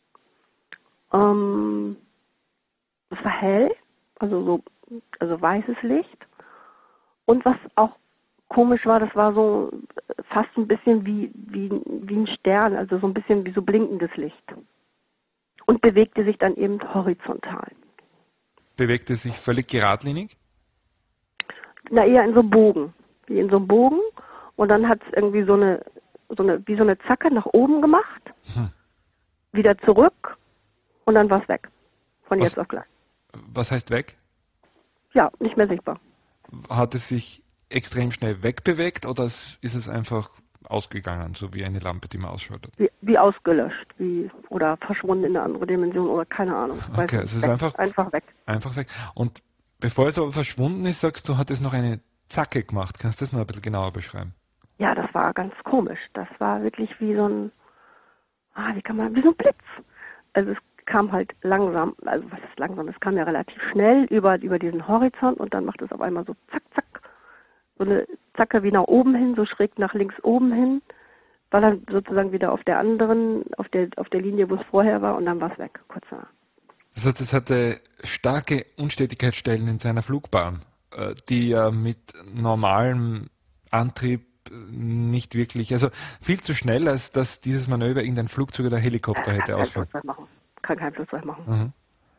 Ähm, es war hell, also so also weißes Licht. Und was auch komisch war, das war so fast ein bisschen wie, wie, wie ein Stern, also so ein bisschen wie so blinkendes Licht. Und bewegte sich dann eben horizontal. Bewegte sich völlig geradlinig? Na, eher in so einem Bogen. Wie in so einem Bogen. Und dann hat es irgendwie so eine, so eine, wie so eine Zacke nach oben gemacht. Hm. Wieder zurück. Und dann war es weg. Von was, jetzt auf gleich. Was heißt weg? Ja, nicht mehr sichtbar. Hat es sich extrem schnell wegbewegt oder ist es einfach ausgegangen, so wie eine Lampe, die man ausschaltet? Wie, wie ausgelöscht, wie oder verschwunden in eine andere Dimension oder keine Ahnung. Okay, es ist weg, einfach, einfach weg. Einfach weg. Und bevor es aber verschwunden ist, sagst du, hat es noch eine Zacke gemacht. Kannst du das noch ein bisschen genauer beschreiben? Ja, das war ganz komisch. Das war wirklich wie so ein, ah, wie kann man, wie so ein Blitz. Also es kam halt langsam, also was ist langsam, es kam ja relativ schnell über, über diesen Horizont und dann macht es auf einmal so zack, zack, so eine Zacke wie nach oben hin, so schräg nach links oben hin, war dann sozusagen wieder auf der anderen, auf der, auf der Linie, wo es vorher war und dann war es weg, kurz danach. Das heißt, es hatte starke Unstetigkeitsstellen in seiner Flugbahn, die ja mit normalem Antrieb nicht wirklich, also viel zu schnell, als dass dieses Manöver irgendein Flugzeug oder Helikopter hätte Kann ausführen. Kein Flugzeug machen. Kann kein Flugzeug machen. Mhm.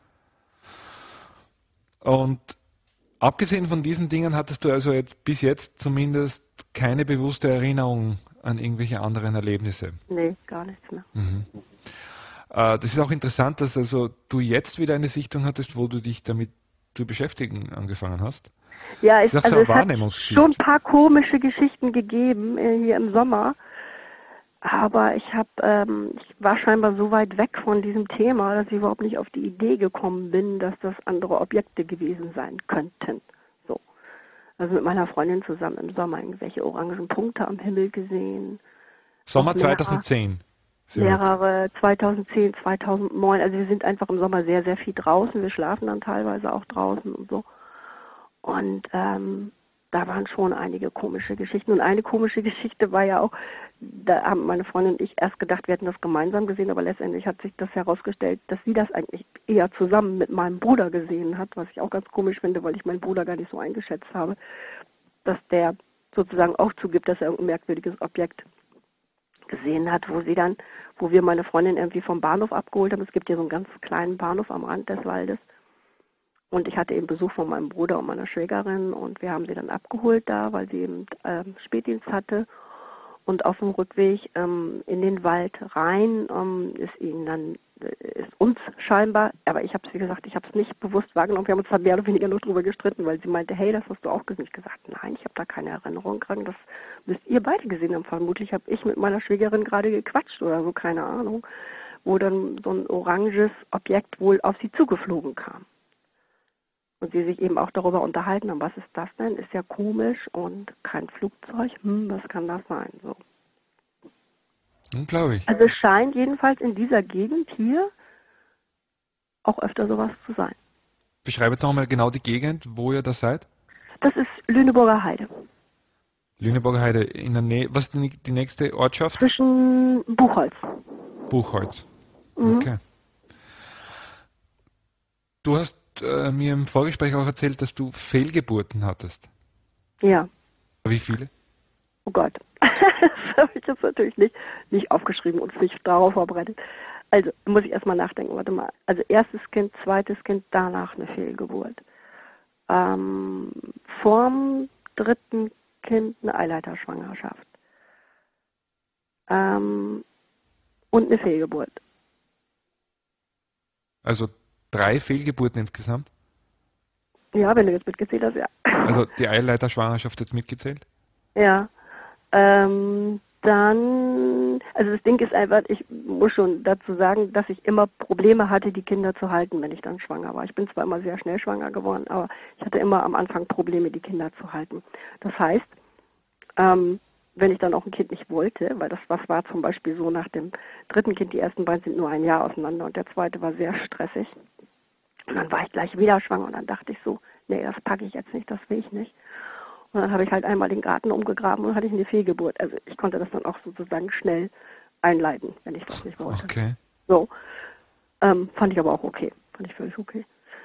Und abgesehen von diesen Dingen hattest du also jetzt bis jetzt zumindest keine bewusste Erinnerung an irgendwelche anderen Erlebnisse? Nee, gar nichts mehr. Mhm. Äh, das ist auch interessant, dass also du jetzt wieder eine Sichtung hattest, wo du dich damit zu beschäftigen angefangen hast. Ja, es, ist, also so es hat schon ein paar komische Geschichten gegeben äh, hier im Sommer, aber ich habe, ähm, ich war scheinbar so weit weg von diesem Thema, dass ich überhaupt nicht auf die Idee gekommen bin, dass das andere Objekte gewesen sein könnten. So, also mit meiner Freundin zusammen im Sommer irgendwelche orangen Punkte am Himmel gesehen. Sommer zweitausendzehn. Mehrere, zweitausendzehn, zweitausendneun, also wir sind einfach im Sommer sehr, sehr viel draußen, wir schlafen dann teilweise auch draußen und so. Und ähm, da waren schon einige komische Geschichten. Und eine komische Geschichte war ja auch, da haben meine Freundin und ich erst gedacht, wir hätten das gemeinsam gesehen, aber letztendlich hat sich das herausgestellt, dass sie das eigentlich eher zusammen mit meinem Bruder gesehen hat, was ich auch ganz komisch finde, weil ich meinen Bruder gar nicht so eingeschätzt habe, dass der sozusagen auch zugibt, dass er irgendein merkwürdiges Objekt gesehen hat, wo sie dann, wo wir meine Freundin irgendwie vom Bahnhof abgeholt haben. Es gibt hier so einen ganz kleinen Bahnhof am Rand des Waldes. Und ich hatte eben Besuch von meinem Bruder und meiner Schwägerin und wir haben sie dann abgeholt da, weil sie eben ähm, Spätdienst hatte. Und auf dem Rückweg ähm, in den Wald rein ähm, ist ihnen dann, äh, ist uns scheinbar, aber ich habe es, wie gesagt, ich habe es nicht bewusst wahrgenommen. Wir haben uns da mehr oder weniger nur drüber gestritten, weil sie meinte, hey, das hast du auch gesehen. Ich gesagt, nein, ich habe da keine Erinnerung dran. Das müsst ihr beide gesehen haben. Vermutlich habe ich mit meiner Schwägerin gerade gequatscht oder so, keine Ahnung, wo dann so ein oranges Objekt wohl auf sie zugeflogen kam. Und sie sich eben auch darüber unterhalten haben, was ist das denn? Ist ja komisch und kein Flugzeug. Hm, was kann das sein? So. Unglaublich. Also es scheint jedenfalls in dieser Gegend hier auch öfter sowas zu sein. Beschreibe jetzt nochmal genau die Gegend, wo ihr da seid. Das ist Lüneburger Heide. Lüneburger Heide, in der Nähe, was ist die, die nächste Ortschaft? Zwischen Buchholz. Buchholz. Mhm. Okay. Du hast äh, mir im Vorgespräch auch erzählt, dass du Fehlgeburten hattest. Ja. Wie viele? Oh Gott. Das habe ich jetzt natürlich nicht, nicht aufgeschrieben und nicht darauf vorbereitet. Also, muss ich erstmal nachdenken, warte mal. Also, erstes Kind, zweites Kind, danach eine Fehlgeburt. Ähm, vorm dritten Kind eine Eileiterschwangerschaft. Ähm, und eine Fehlgeburt. Also drei Fehlgeburten insgesamt? Ja, wenn du jetzt mitgezählt hast, ja. Also die Eileiterschwangerschaft jetzt mitgezählt? Ja. Ähm, dann, also das Ding ist einfach, ich muss schon dazu sagen, dass ich immer Probleme hatte, die Kinder zu halten, wenn ich dann schwanger war. Ich bin zwar immer sehr schnell schwanger geworden, aber ich hatte immer am Anfang Probleme, die Kinder zu halten. Das heißt, ähm, wenn ich dann auch ein Kind nicht wollte, weil das was war zum Beispiel so nach dem dritten Kind, die ersten beiden sind nur ein Jahr auseinander und der zweite war sehr stressig. Und dann war ich gleich wieder schwanger und dann dachte ich so, nee, das packe ich jetzt nicht, das will ich nicht. Und dann habe ich halt einmal den Garten umgegraben und hatte ich eine Fehlgeburt. Also ich konnte das dann auch sozusagen schnell einleiten, wenn ich das nicht wollte. Okay. So. Ähm, fand ich aber auch okay. Fand ich völlig okay.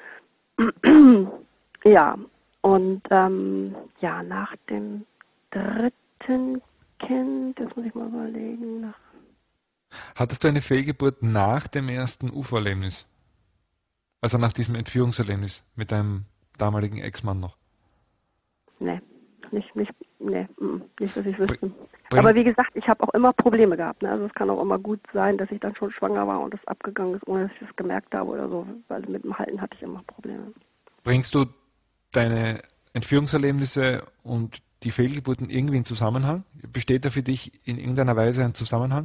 Ja. Und ähm, ja, nach dem dritten Kind, das muss ich mal überlegen. Nach Hattest du eine Fehlgeburt nach dem ersten U F O-Erlebnis? Also nach diesem Entführungserlebnis mit deinem damaligen Ex-Mann noch? nee. Nicht, nicht, nee, nicht, dass ich wüsste. Bring. Aber wie gesagt, ich habe auch immer Probleme gehabt. Ne? Also es kann auch immer gut sein, dass ich dann schon schwanger war und das abgegangen ist, ohne dass ich das gemerkt habe oder so. Weil mit dem Halten hatte ich immer Probleme. Bringst du deine Entführungserlebnisse und die Fehlgeburten irgendwie in Zusammenhang? Besteht da für dich in irgendeiner Weise ein Zusammenhang?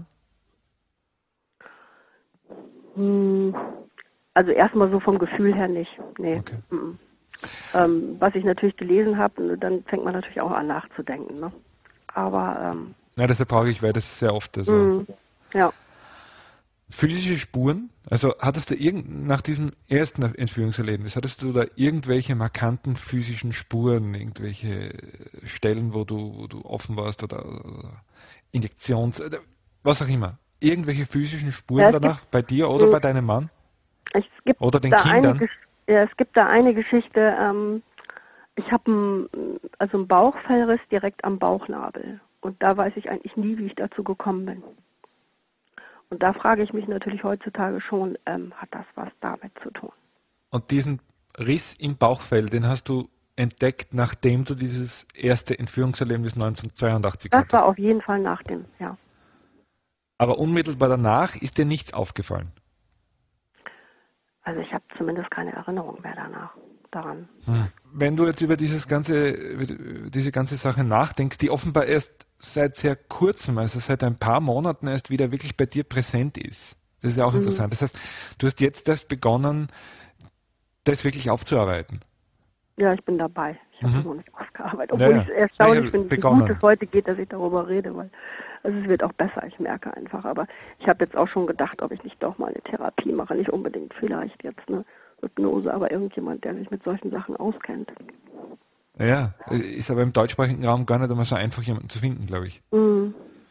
Hm, also erstmal so vom Gefühl her nicht. Nee. Okay. Mm. Ähm, was ich natürlich gelesen habe, dann fängt man natürlich auch an nachzudenken. Ne? Aber ähm, ja, deshalb frage ich, weil das sehr oft so. Mm, ja. Physische Spuren? Also hattest du irgend nach diesem ersten Entführungserlebnis, hattest du da irgendwelche markanten physischen Spuren, irgendwelche Stellen, wo du, wo du offen warst oder, oder Injektions, oder was auch immer? Irgendwelche physischen Spuren ja, danach gibt, bei dir oder mh, bei deinem Mann? Es gibt Oder den da Kindern? Eine, ja, es gibt da eine Geschichte, ähm, ich habe ein, also einen Bauchfellriss direkt am Bauchnabel. Und da weiß ich eigentlich nie, wie ich dazu gekommen bin. Und da frage ich mich natürlich heutzutage schon, ähm, hat das was damit zu tun? Und diesen Riss im Bauchfell, den hast du entdeckt, nachdem du dieses erste Entführungserlebnis neunzehnhundertzweiundachtzig Das hattest? war auf jeden Fall nach dem, ja. Aber unmittelbar danach ist dir nichts aufgefallen? Also ich habe zumindest keine Erinnerung mehr danach daran. Hm. Wenn du jetzt über dieses ganze, über diese ganze Sache nachdenkst, die offenbar erst seit sehr kurzem, also seit ein paar Monaten erst wieder wirklich bei dir präsent ist. Das ist ja auch Mhm. interessant. Das heißt, du hast jetzt erst begonnen, das wirklich aufzuarbeiten. Ja, ich bin dabei. Ich habe Mhm. das noch nicht aufgearbeitet. Obwohl Ja, ich ja. es erstaunlich Ja, finde, wie begonnen. gut es heute geht, dass ich darüber rede, weil also es wird auch besser, ich merke einfach. Aber ich habe jetzt auch schon gedacht, ob ich nicht doch mal eine Therapie mache. Nicht unbedingt vielleicht jetzt eine Hypnose, aber irgendjemand, der sich mit solchen Sachen auskennt. Ja, ist aber im deutschsprachigen Raum gar nicht einmal so einfach, jemanden zu finden, glaube ich. Mhm.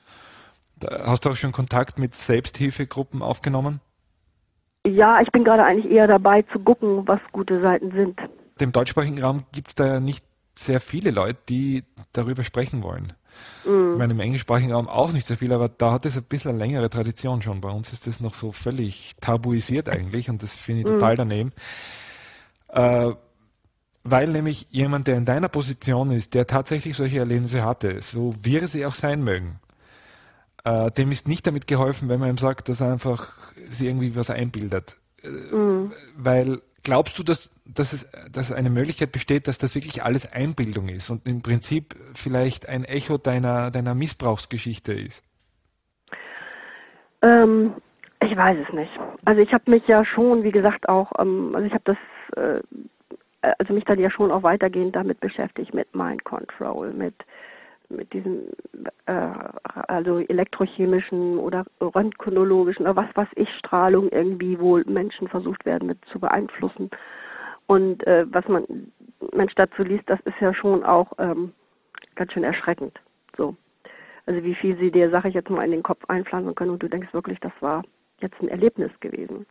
Da hast du auch schon Kontakt mit Selbsthilfegruppen aufgenommen? Ja, ich bin gerade eigentlich eher dabei zu gucken, was gute Seiten sind. Im deutschsprachigen Raum gibt es da ja nicht sehr viele Leute, die darüber sprechen wollen. Mhm. Ich meine, im englischsprachigen Raum auch nicht so viel, aber da hat es ein bisschen eine längere Tradition schon. Bei uns ist das noch so völlig tabuisiert eigentlich und das finde ich Mhm. total daneben. Äh, weil nämlich jemand, der in deiner Position ist, der tatsächlich solche Erlebnisse hatte, so wir sie auch sein mögen, äh, dem ist nicht damit geholfen, wenn man ihm sagt, dass er einfach sich irgendwie was einbildet. Äh, Mhm. Weil glaubst du, dass, dass, es, dass eine Möglichkeit besteht, dass das wirklich alles Einbildung ist und im Prinzip vielleicht ein Echo deiner, deiner Missbrauchsgeschichte ist? Ähm, ich weiß es nicht. Also ich habe mich ja schon, wie gesagt, auch, ähm, also ich habe das, äh, also mich dann ja schon auch weitergehend damit beschäftigt, mit Mind Control, mit mit diesem äh, also elektrochemischen oder röntgenologischen oder was weiß ich, Strahlung irgendwie, wo Menschen versucht werden mit zu beeinflussen. Und äh, was man Mensch dazu liest, das ist ja schon auch ähm, ganz schön erschreckend. So. Also wie viel sie dir, sage ich jetzt mal, in den Kopf einpflanzen können und du denkst wirklich, das war jetzt ein Erlebnis gewesen.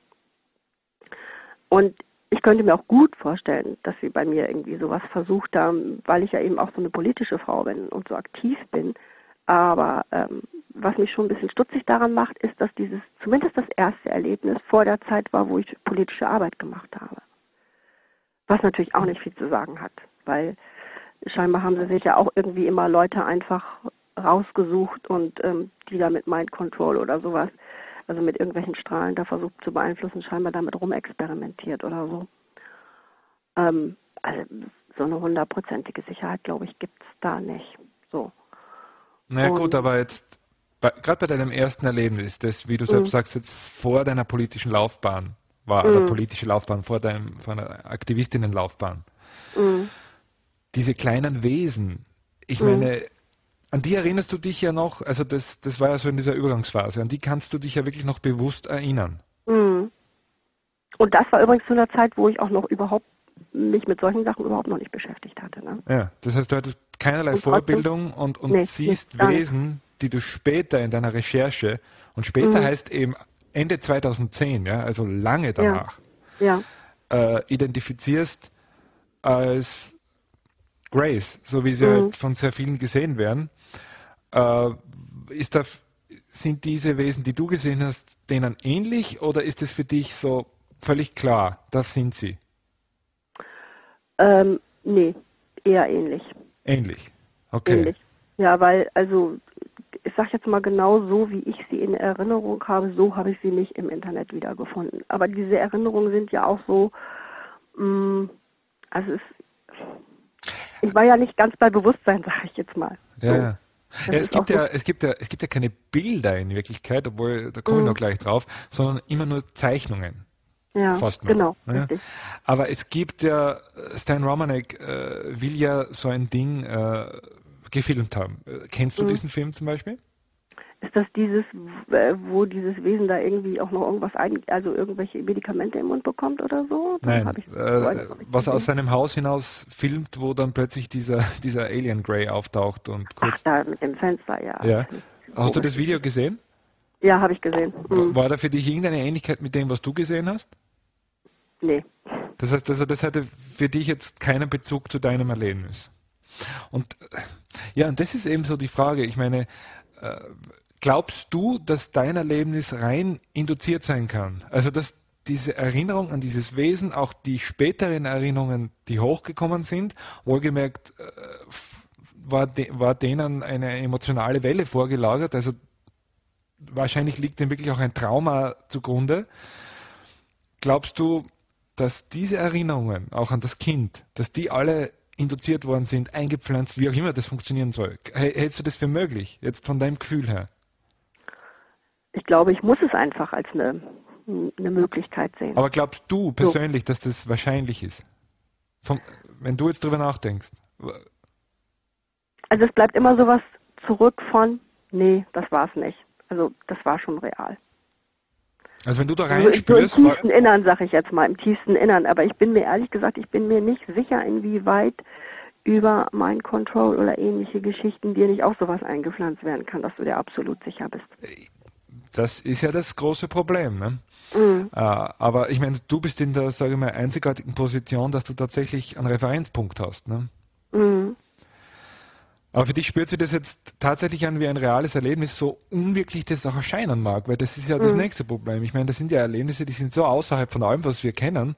Und ich könnte mir auch gut vorstellen, dass sie bei mir irgendwie sowas versucht haben, weil ich ja eben auch so eine politische Frau bin und so aktiv bin. Aber ähm, was mich schon ein bisschen stutzig daran macht, ist, dass dieses, zumindest das erste Erlebnis vor der Zeit war, wo ich politische Arbeit gemacht habe. Was natürlich auch nicht viel zu sagen hat, weil scheinbar haben sie sich ja auch irgendwie immer Leute einfach rausgesucht und ähm, die da mit Mind Control oder sowas, also mit irgendwelchen Strahlen da versucht zu beeinflussen, scheinbar damit rumexperimentiert oder so. Ähm, also so eine hundertprozentige Sicherheit, glaube ich, gibt es da nicht. So. Na Und, gut, aber jetzt, gerade bei deinem ersten Erlebnis, das, wie du mh. selbst sagst, jetzt vor deiner politischen Laufbahn war, mh. oder politische Laufbahn, vor, deinem, vor einer Aktivistinnenlaufbahn, mh. diese kleinen Wesen, ich mh. meine, an die erinnerst du dich ja noch, also das, das war ja so in dieser Übergangsphase, an die kannst du dich ja wirklich noch bewusst erinnern. mh. Und das war übrigens zu einer Zeit, wo ich auch noch überhaupt mich mit solchen Sachen überhaupt noch nicht beschäftigt hatte. Ne? Ja, das heißt, du hattest keinerlei Und trotzdem- Vorbildung und, und Nee, siehst nee, gar nicht. Wesen, die du später in deiner Recherche, und später Mhm. heißt eben Ende zweitausendzehn, ja, also lange danach, Ja. äh, identifizierst als Grace, so wie sie Mhm. halt von sehr vielen gesehen werden. Äh, ist da, sind diese Wesen, die du gesehen hast, denen ähnlich oder ist es für dich so völlig klar, das sind sie? Ähm, nee, eher ähnlich. Ähnlich. Okay. Ähnlich. Ja, weil, also, ich sag jetzt mal genau so, wie ich sie in Erinnerung habe, so habe ich sie nicht im Internet wiedergefunden. Aber diese Erinnerungen sind ja auch so, mh, also es, ich war ja nicht ganz bei Bewusstsein, sage ich jetzt mal. Ja, So. ja. Ja, es gibt ja, so es gibt ja, es gibt ja keine Bilder in Wirklichkeit, obwohl, da komme ich mhm. noch gleich drauf, sondern immer nur Zeichnungen. Ja, fast nur. genau. Ja. Aber es gibt ja, Stan Romanek äh, will ja so ein Ding äh, gefilmt haben. Kennst du mhm. diesen Film zum Beispiel? Ist das dieses, wo dieses Wesen da irgendwie auch noch irgendwas, ein, also irgendwelche Medikamente im Mund bekommt oder so? Dann Nein, ich, äh, was er aus seinem Haus hinaus filmt, wo dann plötzlich dieser, dieser Alien Grey auftaucht und kurz... Ach, da mit dem Fenster, ja. ja. Hast du das Video gesehen? Ja, habe ich gesehen. Mhm. War da für dich irgendeine Ähnlichkeit mit dem, was du gesehen hast? Nee. Das heißt, also das hatte für dich jetzt keinen Bezug zu deinem Erlebnis. Und ja, und das ist eben so die Frage. Ich meine, äh, glaubst du, dass dein Erlebnis rein induziert sein kann? Also, dass diese Erinnerung an dieses Wesen, auch die späteren Erinnerungen, die hochgekommen sind, wohlgemerkt, äh, war, de war denen eine emotionale Welle vorgelagert. Also, wahrscheinlich liegt dem wirklich auch ein Trauma zugrunde. Glaubst du, dass diese Erinnerungen, auch an das Kind, dass die alle induziert worden sind, eingepflanzt, wie auch immer das funktionieren soll? Hältst du das für möglich, jetzt von deinem Gefühl her? Ich glaube, ich muss es einfach als eine, eine Möglichkeit sehen. Aber glaubst du persönlich, so. dass das wahrscheinlich ist? Vom, wenn du jetzt drüber nachdenkst. Also es bleibt immer sowas zurück von, nee, das war es nicht. Also das war schon real. Also wenn du da reinspürst... So im tiefsten Innern, sag ich jetzt mal, im tiefsten Innern. Aber ich bin mir ehrlich gesagt, ich bin mir nicht sicher, inwieweit über Mind Control oder ähnliche Geschichten dir nicht auch sowas eingepflanzt werden kann, dass du dir absolut sicher bist. Das ist ja das große Problem. Ne? Mhm. Äh, aber ich meine, du bist in der, sage ich mal, einzigartigen Position, dass du tatsächlich einen Referenzpunkt hast. Ne? Mhm. Aber für dich spürt sich das jetzt tatsächlich an wie ein reales Erlebnis, so unwirklich das auch erscheinen mag, weil das ist ja das mhm. nächste Problem. Ich meine, das sind ja Erlebnisse, die sind so außerhalb von allem, was wir kennen,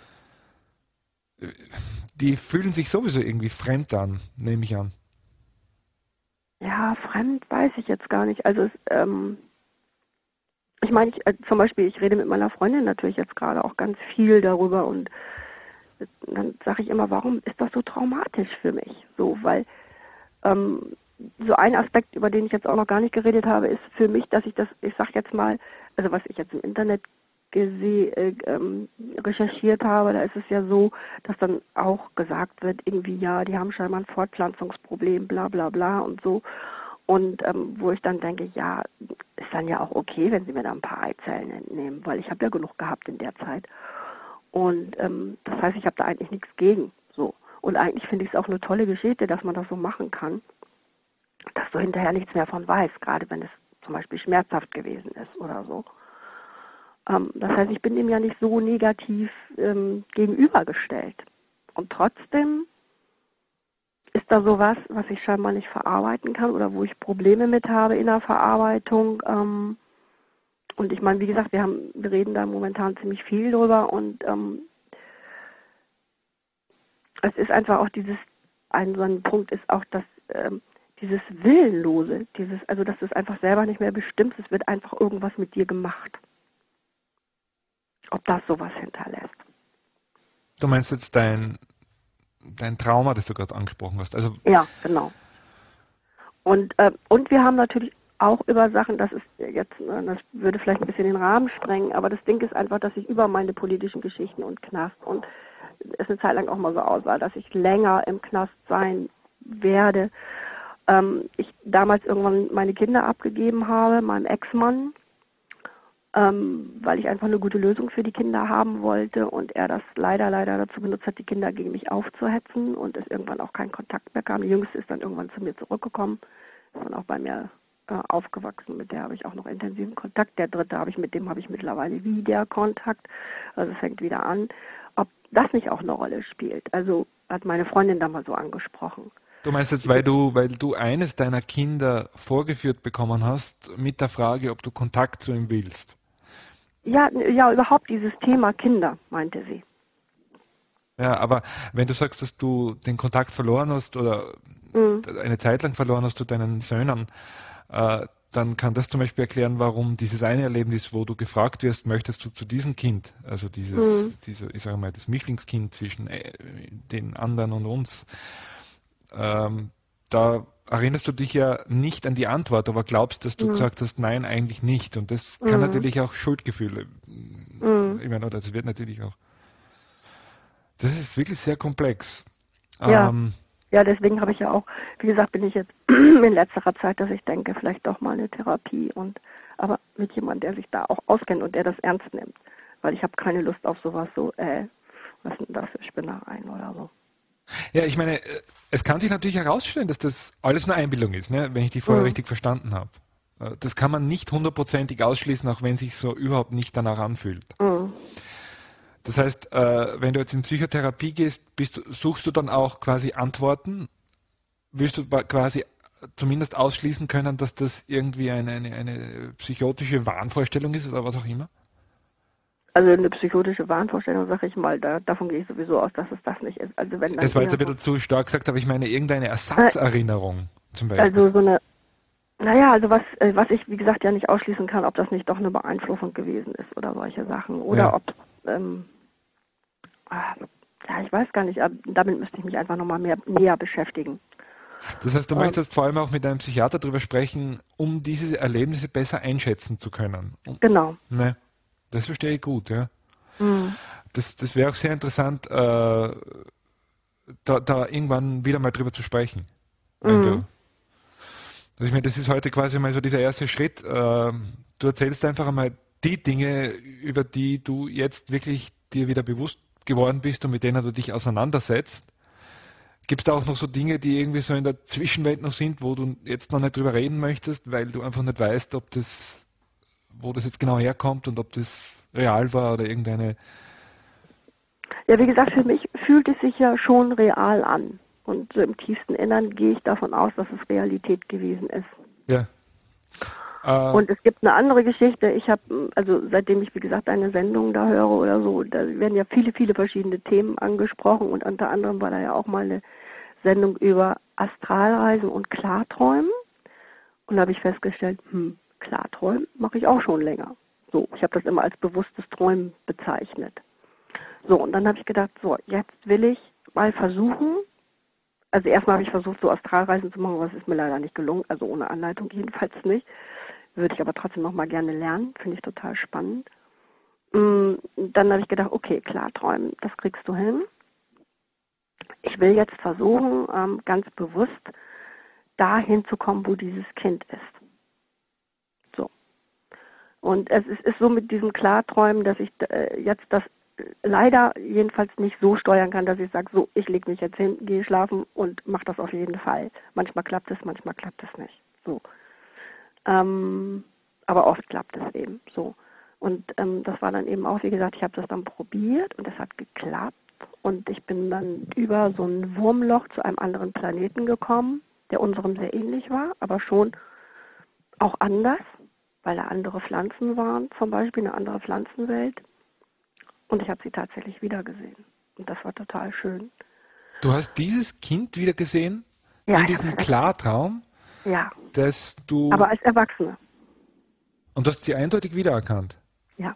die fühlen sich sowieso irgendwie fremd an, nehme ich an. Ja, fremd weiß ich jetzt gar nicht. Also es, ähm, ich meine, ich, äh, zum Beispiel, ich rede mit meiner Freundin natürlich jetzt gerade auch ganz viel darüber und dann sage ich immer, warum ist das so traumatisch für mich? So, weil Ähm, so ein Aspekt, über den ich jetzt auch noch gar nicht geredet habe, ist für mich, dass ich das, ich sag jetzt mal, also was ich jetzt im Internet gesehen, äh, ähm, recherchiert habe, da ist es ja so, dass dann auch gesagt wird, irgendwie, ja, die haben scheinbar ein Fortpflanzungsproblem, bla bla bla und so. Und ähm, wo ich dann denke, ja, ist dann ja auch okay, wenn sie mir da ein paar Eizellen entnehmen, weil ich habe ja genug gehabt in der Zeit. Und ähm, das heißt, ich habe da eigentlich nichts gegen, so. Und eigentlich finde ich es auch eine tolle Geschichte, dass man das so machen kann, dass du hinterher nichts mehr von weißt, gerade wenn es zum Beispiel schmerzhaft gewesen ist oder so. Ähm, das heißt, ich bin dem ja nicht so negativ ähm, gegenübergestellt. Und trotzdem ist da sowas, was ich scheinbar nicht verarbeiten kann oder wo ich Probleme mit habe in der Verarbeitung. Ähm, und ich meine, wie gesagt, wir haben, wir reden da momentan ziemlich viel drüber und ähm, es ist einfach auch dieses, ein so ein Punkt ist auch, dass ähm, dieses Willenlose, dieses, also dass du es einfach selber nicht mehr bestimmst, es wird einfach irgendwas mit dir gemacht. Ob das sowas hinterlässt. Du meinst jetzt dein, dein Trauma, das du gerade angesprochen hast? Also ja, genau. Und, äh, und wir haben natürlich auch über Sachen, das ist jetzt, das würde vielleicht ein bisschen den Rahmen sprengen, aber das Ding ist einfach, dass ich über meine politischen Geschichten und Knast und es eine Zeit lang auch mal so aussah, dass ich länger im Knast sein werde. Ähm, ich damals irgendwann meine Kinder abgegeben habe, meinem Ex-Mann, ähm, weil ich einfach eine gute Lösung für die Kinder haben wollte und er das leider, leider dazu benutzt hat, die Kinder gegen mich aufzuhetzen und es irgendwann auch kein Kontakt mehr kam. Die Jüngste ist dann irgendwann zu mir zurückgekommen, ist dann auch bei mir äh, aufgewachsen, mit der habe ich auch noch intensiven Kontakt. Der dritte habe ich, mit dem habe ich mittlerweile wieder Kontakt, also es fängt wieder an. Ob das nicht auch eine Rolle spielt. Also hat meine Freundin da mal so angesprochen. Du meinst jetzt, weil du, weil du eines deiner Kinder vorgeführt bekommen hast mit der Frage, ob du Kontakt zu ihm willst? Ja, ja, überhaupt dieses Thema Kinder, meinte sie. Ja, aber wenn du sagst, dass du den Kontakt verloren hast oder Mhm. eine Zeit lang verloren hast zu deinen Söhnen, äh, dann kann das zum Beispiel erklären, warum dieses eine Erlebnis, wo du gefragt wirst, möchtest du zu diesem Kind, also Mhm. dieses, diese, ich sage mal, das Mischlingskind zwischen äh, den anderen und uns, ähm, da erinnerst du dich ja nicht an die Antwort, aber glaubst, dass du Mhm. gesagt hast, nein, eigentlich nicht. Und das kann Mhm. natürlich auch Schuldgefühle, Mhm. ich meine, oder das wird natürlich auch, das ist wirklich sehr komplex. Ja, Ähm, ja, deswegen habe ich ja auch, wie gesagt, bin ich jetzt in letzterer Zeit, dass ich denke, vielleicht doch mal eine Therapie und aber mit jemandem, der sich da auch auskennt und der das ernst nimmt. Weil ich habe keine Lust auf sowas so, äh, was sind das für Spinnereien oder so. Ja, ich meine, äh, es kann sich natürlich herausstellen, dass das alles nur Einbildung ist, ne? Wenn ich die vorher Mhm. richtig verstanden habe. Äh, Das kann man nicht hundertprozentig ausschließen, auch wenn sich so überhaupt nicht danach anfühlt. Mhm. Das heißt, äh, wenn du jetzt in Psychotherapie gehst, bist, du- suchst du dann auch quasi Antworten? Willst du ba- quasi zumindest ausschließen können, dass das irgendwie eine, eine, eine psychotische Wahnvorstellung ist oder was auch immer? Also eine psychotische Wahnvorstellung, sag ich mal, da, davon gehe ich sowieso aus, dass es das nicht ist. Also wenn dann Das war jetzt eher ein so, bisschen zu stark gesagt, aber ich meine irgendeine äh, Ersatzerinnerung zum Beispiel. also so eine, naja, also was, äh, was ich wie gesagt ja nicht ausschließen kann, ob das nicht doch eine Beeinflussung gewesen ist oder solche Sachen oder Ja. ob, ähm, ah, ja, ich weiß gar nicht, aber damit müsste ich mich einfach nochmal mehr näher beschäftigen. Das heißt, du Ähm, möchtest vor allem auch mit einem Psychiater darüber sprechen, um diese Erlebnisse besser einschätzen zu können. Um, genau. ne, das verstehe ich gut, ja. Mhm. Das, das wäre auch sehr interessant, äh, da, da irgendwann wieder mal drüber zu sprechen. Wenn du. Mhm. Also ich meine, das ist heute quasi mal so dieser erste Schritt. Äh, du erzählst einfach einmal die Dinge, über die du jetzt wirklich dir wieder bewusst geworden bist und mit denen du dich auseinandersetzt. Gibt es da auch noch so Dinge, die irgendwie so in der Zwischenwelt noch sind, wo du jetzt noch nicht drüber reden möchtest, weil du einfach nicht weißt, ob das, wo das jetzt genau herkommt und ob das real war oder irgendeine. Ja, wie gesagt, für mich fühlt es sich ja schon real an. Und so im tiefsten Innern gehe ich davon aus, dass es Realität gewesen ist. Ja. Äh, Und es gibt eine andere Geschichte. Ich habe, also seitdem ich, wie gesagt, eine Sendung da höre oder so, da werden ja viele, viele verschiedene Themen angesprochen. Und unter anderem war da ja auch mal eine Sendung über Astralreisen und Klarträumen. Und da habe ich festgestellt, hm, Klarträumen mache ich auch schon länger. So, ich habe das immer als bewusstes Träumen bezeichnet. So, und dann habe ich gedacht, so, jetzt will ich mal versuchen, also erstmal habe ich versucht, so Astralreisen zu machen, aber es ist mir leider nicht gelungen, also ohne Anleitung jedenfalls nicht. Würde ich aber trotzdem noch mal gerne lernen, finde ich total spannend. Mm, Dann habe ich gedacht, okay, Klarträumen, das kriegst du hin. Ich will jetzt versuchen, ähm, ganz bewusst dahin zu kommen, wo dieses Kind ist. So. Und es ist, ist so mit diesem Klarträumen, dass ich äh, jetzt das leider jedenfalls nicht so steuern kann, dass ich sage, so, ich lege mich jetzt hin, gehe schlafen und mache das auf jeden Fall. Manchmal klappt es, manchmal klappt es nicht. So. Ähm, aber oft klappt es eben so. Und ähm, das war dann eben auch, wie gesagt, ich habe das dann probiert und es hat geklappt. Und ich bin dann über so ein Wurmloch zu einem anderen Planeten gekommen, der unserem sehr ähnlich war, aber schon auch anders, weil da andere Pflanzen waren, zum Beispiel eine andere Pflanzenwelt. Und ich habe sie tatsächlich wiedergesehen. Und das war total schön. Du hast dieses Kind wieder gesehen Ja, in ich habe diesem es tatsächlich. Klartraum, Ja, dass du aber als Erwachsene. und du hast sie eindeutig wiedererkannt. Ja,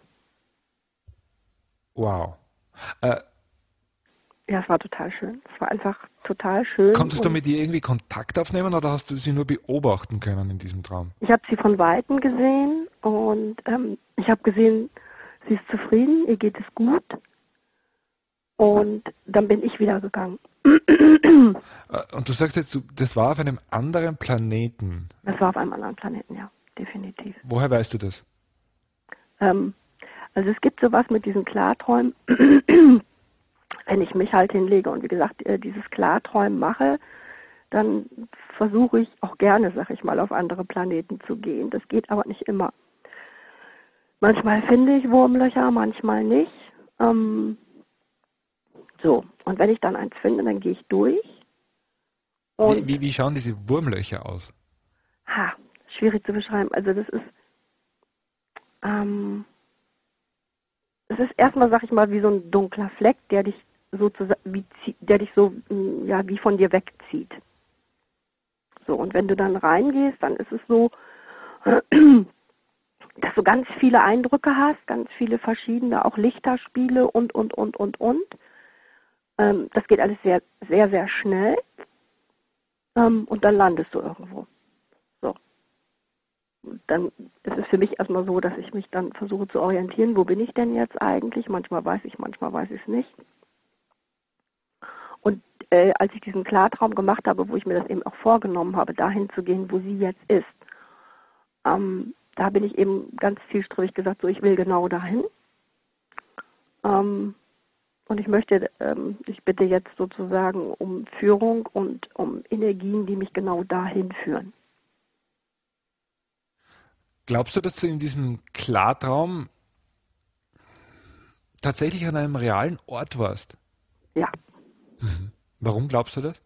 Wow. Äh, ja, es war total schön. Es war einfach total schön. konntest du Und mit ihr irgendwie Kontakt aufnehmen oder hast du sie nur beobachten können in diesem Traum? ich habe sie von Weitem gesehen und ähm, ich habe gesehen, sie ist zufrieden, ihr geht es gut. Und dann bin ich wieder gegangen. Äh, und du sagst jetzt, du- das war auf einem anderen Planeten. Das war auf einem anderen Planeten, ja, definitiv. Woher weißt du das? Ähm, also es gibt sowas mit diesen Klarträumen, wenn ich mich halt hinlege und wie gesagt äh, dieses Klarträumen mache, dann versuche ich auch gerne, sag ich mal, auf andere Planeten zu gehen. Das geht aber nicht immer. Manchmal finde ich Wurmlöcher, manchmal nicht. Ähm, so, und wenn ich dann eins finde, dann gehe ich durch. Wie, Und, wie, wie schauen diese Wurmlöcher aus? ha, schwierig zu beschreiben. Also das ist, ähm, es ist erstmal, sag ich mal, wie so ein dunkler Fleck, der dich sozusagen, wie, der dich so, ja, wie von dir wegzieht. So, und wenn du dann reingehst, dann ist es so, dass du ganz viele Eindrücke hast, ganz viele verschiedene, auch Lichterspiele und, und, und, und, und. Ähm, das geht alles sehr, sehr, sehr schnell. Ähm, und dann landest du irgendwo. So. Und dann ist es für mich erstmal so, dass ich mich dann versuche zu orientieren, wo bin ich denn jetzt eigentlich? Manchmal weiß ich, manchmal weiß ich es nicht. Und äh, als ich diesen Klartraum gemacht habe, wo ich mir das eben auch vorgenommen habe, dahin zu gehen, wo sie jetzt ist, ähm, da bin ich eben ganz zielstrebig gesagt, so ich will genau dahin. Ähm, und ich möchte, ähm, ich bitte jetzt sozusagen um Führung und um Energien, die mich genau dahin führen. Glaubst du, dass du in diesem Klartraum tatsächlich an einem realen Ort warst? Ja. Mhm. Warum glaubst du das?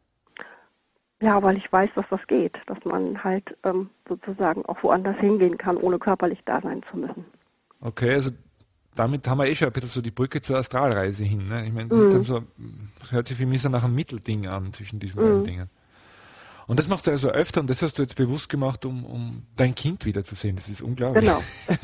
Ja, weil ich weiß, dass das geht, dass man halt ähm, sozusagen auch woanders hingehen kann, ohne körperlich da sein zu müssen. Okay, also damit haben wir eh schon ein bisschen so die Brücke zur Astralreise hin. Ne? Ich meine, das, mm. ist dann so, das hört sich für mich so nach einem Mittelding an zwischen diesen mm. beiden Dingen. Und das machst du also öfter und das hast du jetzt bewusst gemacht, um, um dein Kind wiederzusehen. Das ist unglaublich. Genau.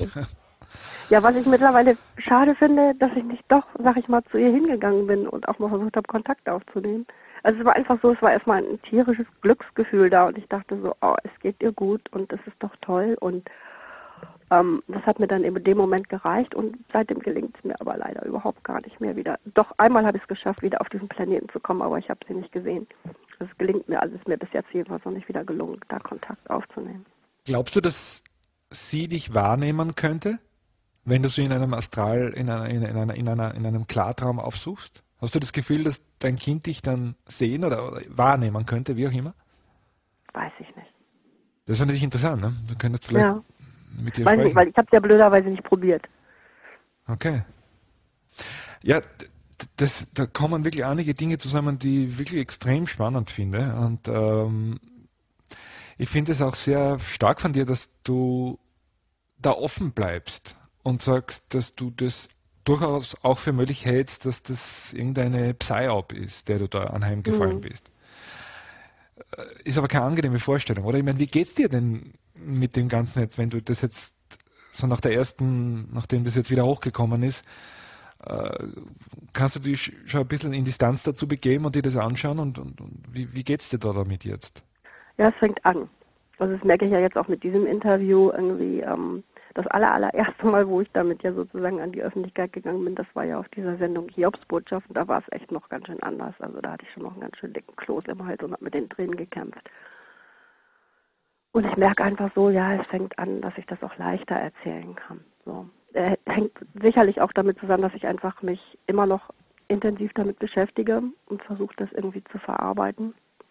Ja, was ich mittlerweile schade finde, dass ich nicht doch, sag ich mal, zu ihr hingegangen bin und auch mal versucht habe, Kontakt aufzunehmen. Also es war einfach so, es war erstmal ein tierisches Glücksgefühl da und ich dachte so, oh, es geht ihr gut und das ist doch toll und ähm, das hat mir dann in dem Moment gereicht und seitdem gelingt es mir aber leider überhaupt gar nicht mehr wieder. Doch einmal habe ich es geschafft, wieder auf diesen Planeten zu kommen, aber ich habe sie nicht gesehen. Es gelingt mir, also es ist mir bis jetzt jedenfalls noch nicht wieder gelungen, da Kontakt aufzunehmen. Glaubst du, dass sie dich wahrnehmen könnte, wenn du sie in einem Astral, in, einer, in, einer, in, einer, in einem Klartraum aufsuchst? Hast du das Gefühl, dass dein Kind dich dann sehen oder, oder wahrnehmen könnte, wie auch immer? Weiß ich nicht. Das ist natürlich interessant, ne? Du könntest vielleicht ja. mit dir Weiß sprechen. nicht, weil ich habe es ja blöderweise nicht probiert. Okay. Ja, das, da kommen wirklich einige Dinge zusammen, die ich wirklich extrem spannend finde. Und ähm, ich finde es auch sehr stark von dir, dass du da offen bleibst und sagst, dass du das durchaus auch für möglich hältst, dass das irgendeine Psy-Op ist, der du da anheimgefallen mhm. bist. Ist aber keine angenehme Vorstellung, oder? Ich meine, wie geht's dir denn mit dem Ganzen jetzt, wenn du das jetzt so nach der ersten, nachdem das jetzt wieder hochgekommen ist, äh, kannst du dich schon ein bisschen in Distanz dazu begeben und dir das anschauen und, und, und wie, wie geht's dir da damit jetzt? Ja, es fängt an. Also das merke ich ja jetzt auch mit diesem Interview irgendwie, ähm, das aller, allererste Mal, wo ich damit ja sozusagen an die Öffentlichkeit gegangen bin, das war ja auf dieser Sendung Hiobsbotschaft und da war es echt noch ganz schön anders. Also da hatte ich schon noch einen ganz schön dicken Kloß im Hals und habe mit den Tränen gekämpft. Und ich merke einfach so, ja, es fängt an, dass ich das auch leichter erzählen kann. So. Äh, hängt sicherlich auch damit zusammen, dass ich einfach mich immer noch intensiv damit beschäftige und versuche, das irgendwie zu verarbeiten.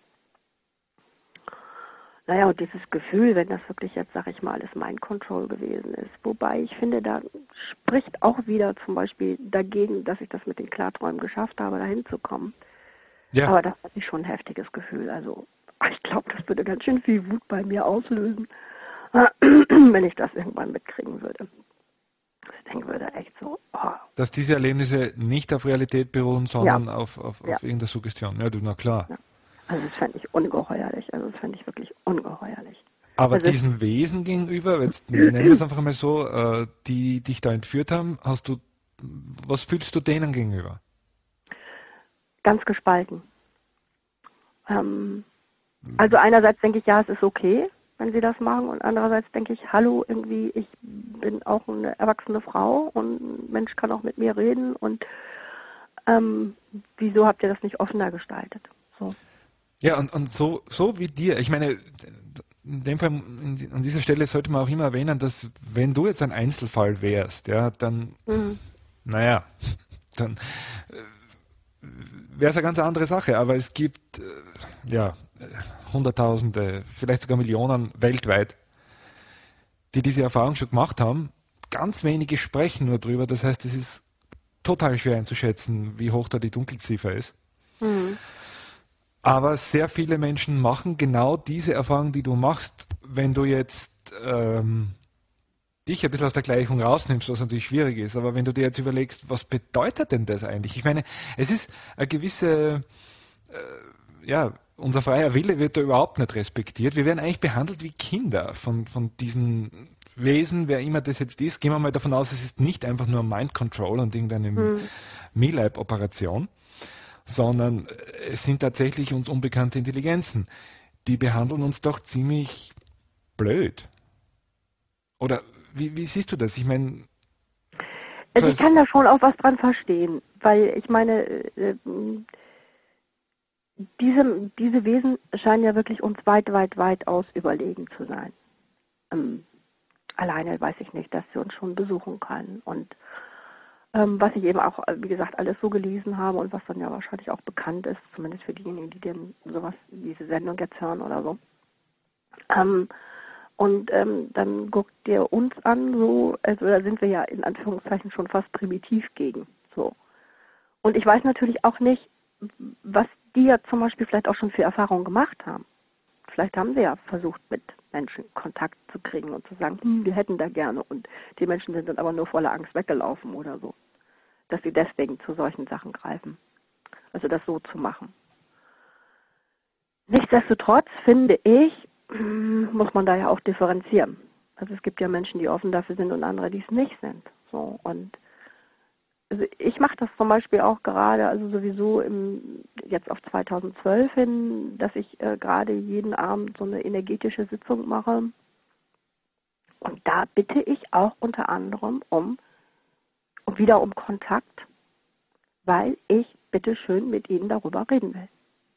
Naja, und dieses Gefühl, wenn das wirklich jetzt, sag ich mal, alles Mind Control gewesen ist. Wobei ich finde, da spricht auch wieder zum Beispiel dagegen, dass ich das mit den Klarträumen geschafft habe, dahin zu kommen. Ja. Aber das ist schon ein heftiges Gefühl. Also ich glaube, das würde ganz schön viel Wut bei mir auslösen, wenn ich das irgendwann mitkriegen würde. Ich denke, würde echt so. Oh. Dass diese Erlebnisse nicht auf Realität beruhen, sondern ja. auf, auf, auf ja. irgendeine Suggestion. Ja, du, na klar. Ja. Also das fände ich ungeheuerlich. Also das fände ich wirklich ungeheuerlich. Aber also diesen Wesen gegenüber, jetzt nennen wir es einfach mal so, äh, die dich da entführt haben, hast du, was fühlst du denen gegenüber? Ganz gespalten. Ähm, also einerseits denke ich, ja, es ist okay, wenn sie das machen, und andererseits denke ich, hallo, irgendwie, ich bin auch eine erwachsene Frau und ein Mensch kann auch mit mir reden und ähm, wieso habt ihr das nicht offener gestaltet? So. Ja, und, und so, so wie dir, ich meine, in dem Fall, in, an dieser Stelle sollte man auch immer erwähnen, dass wenn du jetzt ein Einzelfall wärst, ja, dann, mhm. naja, dann äh, wäre es eine ganz andere Sache, aber es gibt, äh, ja, Hunderttausende, vielleicht sogar Millionen weltweit, die diese Erfahrung schon gemacht haben. Ganz wenige sprechen nur drüber, das heißt, es ist total schwer einzuschätzen, wie hoch da die Dunkelziffer ist. Mhm. Aber sehr viele Menschen machen genau diese Erfahrung, die du machst, wenn du jetzt ähm, dich ein bisschen aus der Gleichung rausnimmst, was natürlich schwierig ist, aber wenn du dir jetzt überlegst, was bedeutet denn das eigentlich? Ich meine, es ist eine gewisse, äh, ja, unser freier Wille wird da überhaupt nicht respektiert. Wir werden eigentlich behandelt wie Kinder von, von diesen Wesen, wer immer das jetzt ist. Gehen wir mal davon aus, es ist nicht einfach nur Mind Control und irgendeine hm. Me-Lab-Operation, sondern es sind tatsächlich uns unbekannte Intelligenzen. Die behandeln uns doch ziemlich blöd. Oder wie, wie siehst du das? Ich meine... Also ich kann da schon auch was dran verstehen, weil ich meine, äh, diese, diese Wesen scheinen ja wirklich uns weit, weit, weit aus überlegen zu sein. Ähm, alleine weiß ich nicht, dass sie uns schon besuchen können. Und ähm, was ich eben auch, wie gesagt, alles so gelesen habe und was dann ja wahrscheinlich auch bekannt ist, zumindest für diejenigen, die denn sowas, diese Sendung jetzt hören oder so. Ähm, Und ähm, dann guckt ihr uns an, so, also da sind wir ja in Anführungszeichen schon fast primitiv gegen. So. Und ich weiß natürlich auch nicht, was die ja zum Beispiel vielleicht auch schon für Erfahrungen gemacht haben. Vielleicht haben sie ja versucht, mit Menschen Kontakt zu kriegen und zu sagen, hm, wir hätten da gerne. Und die Menschen sind dann aber nur voller Angst weggelaufen oder so. Dass sie deswegen zu solchen Sachen greifen. Also das so zu machen. Nichtsdestotrotz finde ich, muss man da ja auch differenzieren. Also es gibt ja Menschen, die offen dafür sind und andere, die es nicht sind. So, und also ich mache das zum Beispiel auch gerade, also sowieso im, jetzt auf zweitausendzwölf hin, dass ich äh, gerade jeden Abend so eine energetische Sitzung mache. Und da bitte ich auch unter anderem um, um wieder um Kontakt, weil ich bitte schön mit ihnen darüber reden will.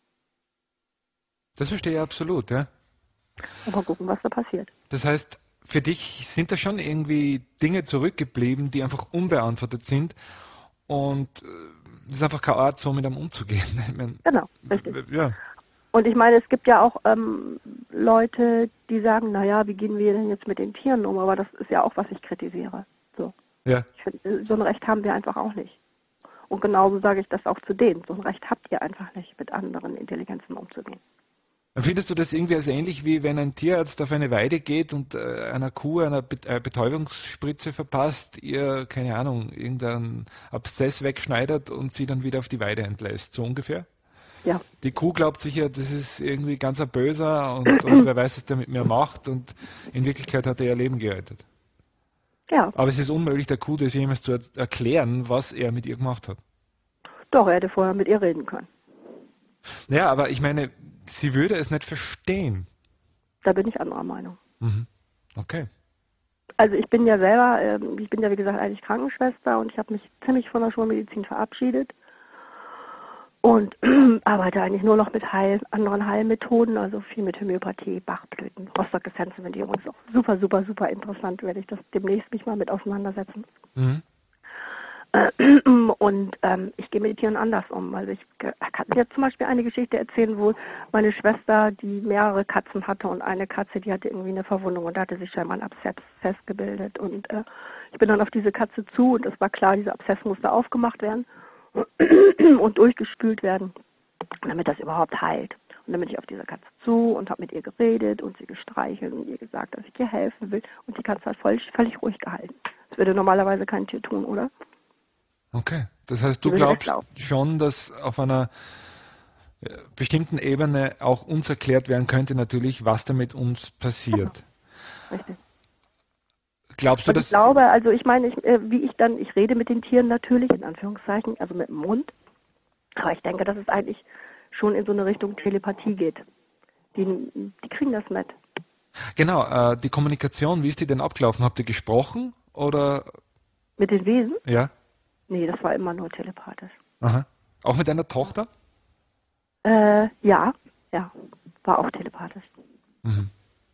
Das verstehe ich absolut, ja. Und mal gucken, was da passiert. Das heißt, für dich sind da schon irgendwie Dinge zurückgeblieben, die einfach unbeantwortet sind und es ist einfach keine Art, so mit einem umzugehen. Ich meine, genau, richtig. Ja. Und ich meine, es gibt ja auch ähm, Leute, die sagen, naja, wie gehen wir denn jetzt mit den Tieren um? Aber das ist ja auch, was ich kritisiere. So, ja. Ich finde, so ein Recht haben wir einfach auch nicht. Und genauso sage ich das auch zu denen. So ein Recht habt ihr einfach nicht, mit anderen Intelligenzen umzugehen. Findest du das irgendwie als ähnlich, wie wenn ein Tierarzt auf eine Weide geht und äh, einer Kuh eine Betäubungsspritze verpasst, ihr, keine Ahnung, irgendeinen Abszess wegschneidert und sie dann wieder auf die Weide entlässt, so ungefähr? Ja. Die Kuh glaubt sicher, das ist irgendwie ganz ein Böser und, und wer weiß, was der mit mir macht und in Wirklichkeit hat er ihr Leben gerettet. Ja. Aber es ist unmöglich, der Kuh das jemals zu erklären, was er mit ihr gemacht hat. Doch, er hätte vorher mit ihr reden können. Ja, aber ich meine, sie würde es nicht verstehen. Da bin ich anderer Meinung. Mhm. Okay. Also ich bin ja selber, ähm, ich bin ja wie gesagt eigentlich Krankenschwester und ich habe mich ziemlich von der Schulmedizin verabschiedet und arbeite eigentlich nur noch mit Heil, anderen Heilmethoden, also viel mit Homöopathie, Bachblüten, Rostock-Essenzen, wenn die übrigens auch super, super, super interessant, werde ich das demnächst mich mal mit auseinandersetzen. Mhm. Und ähm, ich gehe mit den Tieren anders um. Also ich kann dir zum Beispiel eine Geschichte erzählen, wo meine Schwester, die mehrere Katzen hatte und eine Katze, die hatte irgendwie eine Verwundung und da hatte sich scheinbar ein Abszess gebildet. Und äh, ich bin dann auf diese Katze zu und es war klar, dieser Abszess musste aufgemacht werden und durchgespült werden, damit das überhaupt heilt. Und dann bin ich auf diese Katze zu und habe mit ihr geredet und sie gestreichelt und ihr gesagt, dass ich ihr helfen will. Und die Katze hat völlig, völlig ruhig gehalten. Das würde normalerweise kein Tier tun, oder? Okay, das heißt, du glaubst schon, dass auf einer bestimmten Ebene auch uns erklärt werden könnte natürlich, was da mit uns passiert. Richtig. Glaubst du, und ich dass... glaube, also ich meine, ich, äh, wie ich dann, ich rede mit den Tieren natürlich, in Anführungszeichen, also mit dem Mund, aber ich denke, dass es eigentlich schon in so eine Richtung Telepathie geht. Die, die kriegen das mit. Genau, äh, die Kommunikation, wie ist die denn abgelaufen? Habt ihr gesprochen oder... Mit den Wesen? Ja. Nee, das war immer nur telepathisch. Aha. Auch mit deiner Tochter? Äh, ja, ja, war auch telepathisch. Mhm.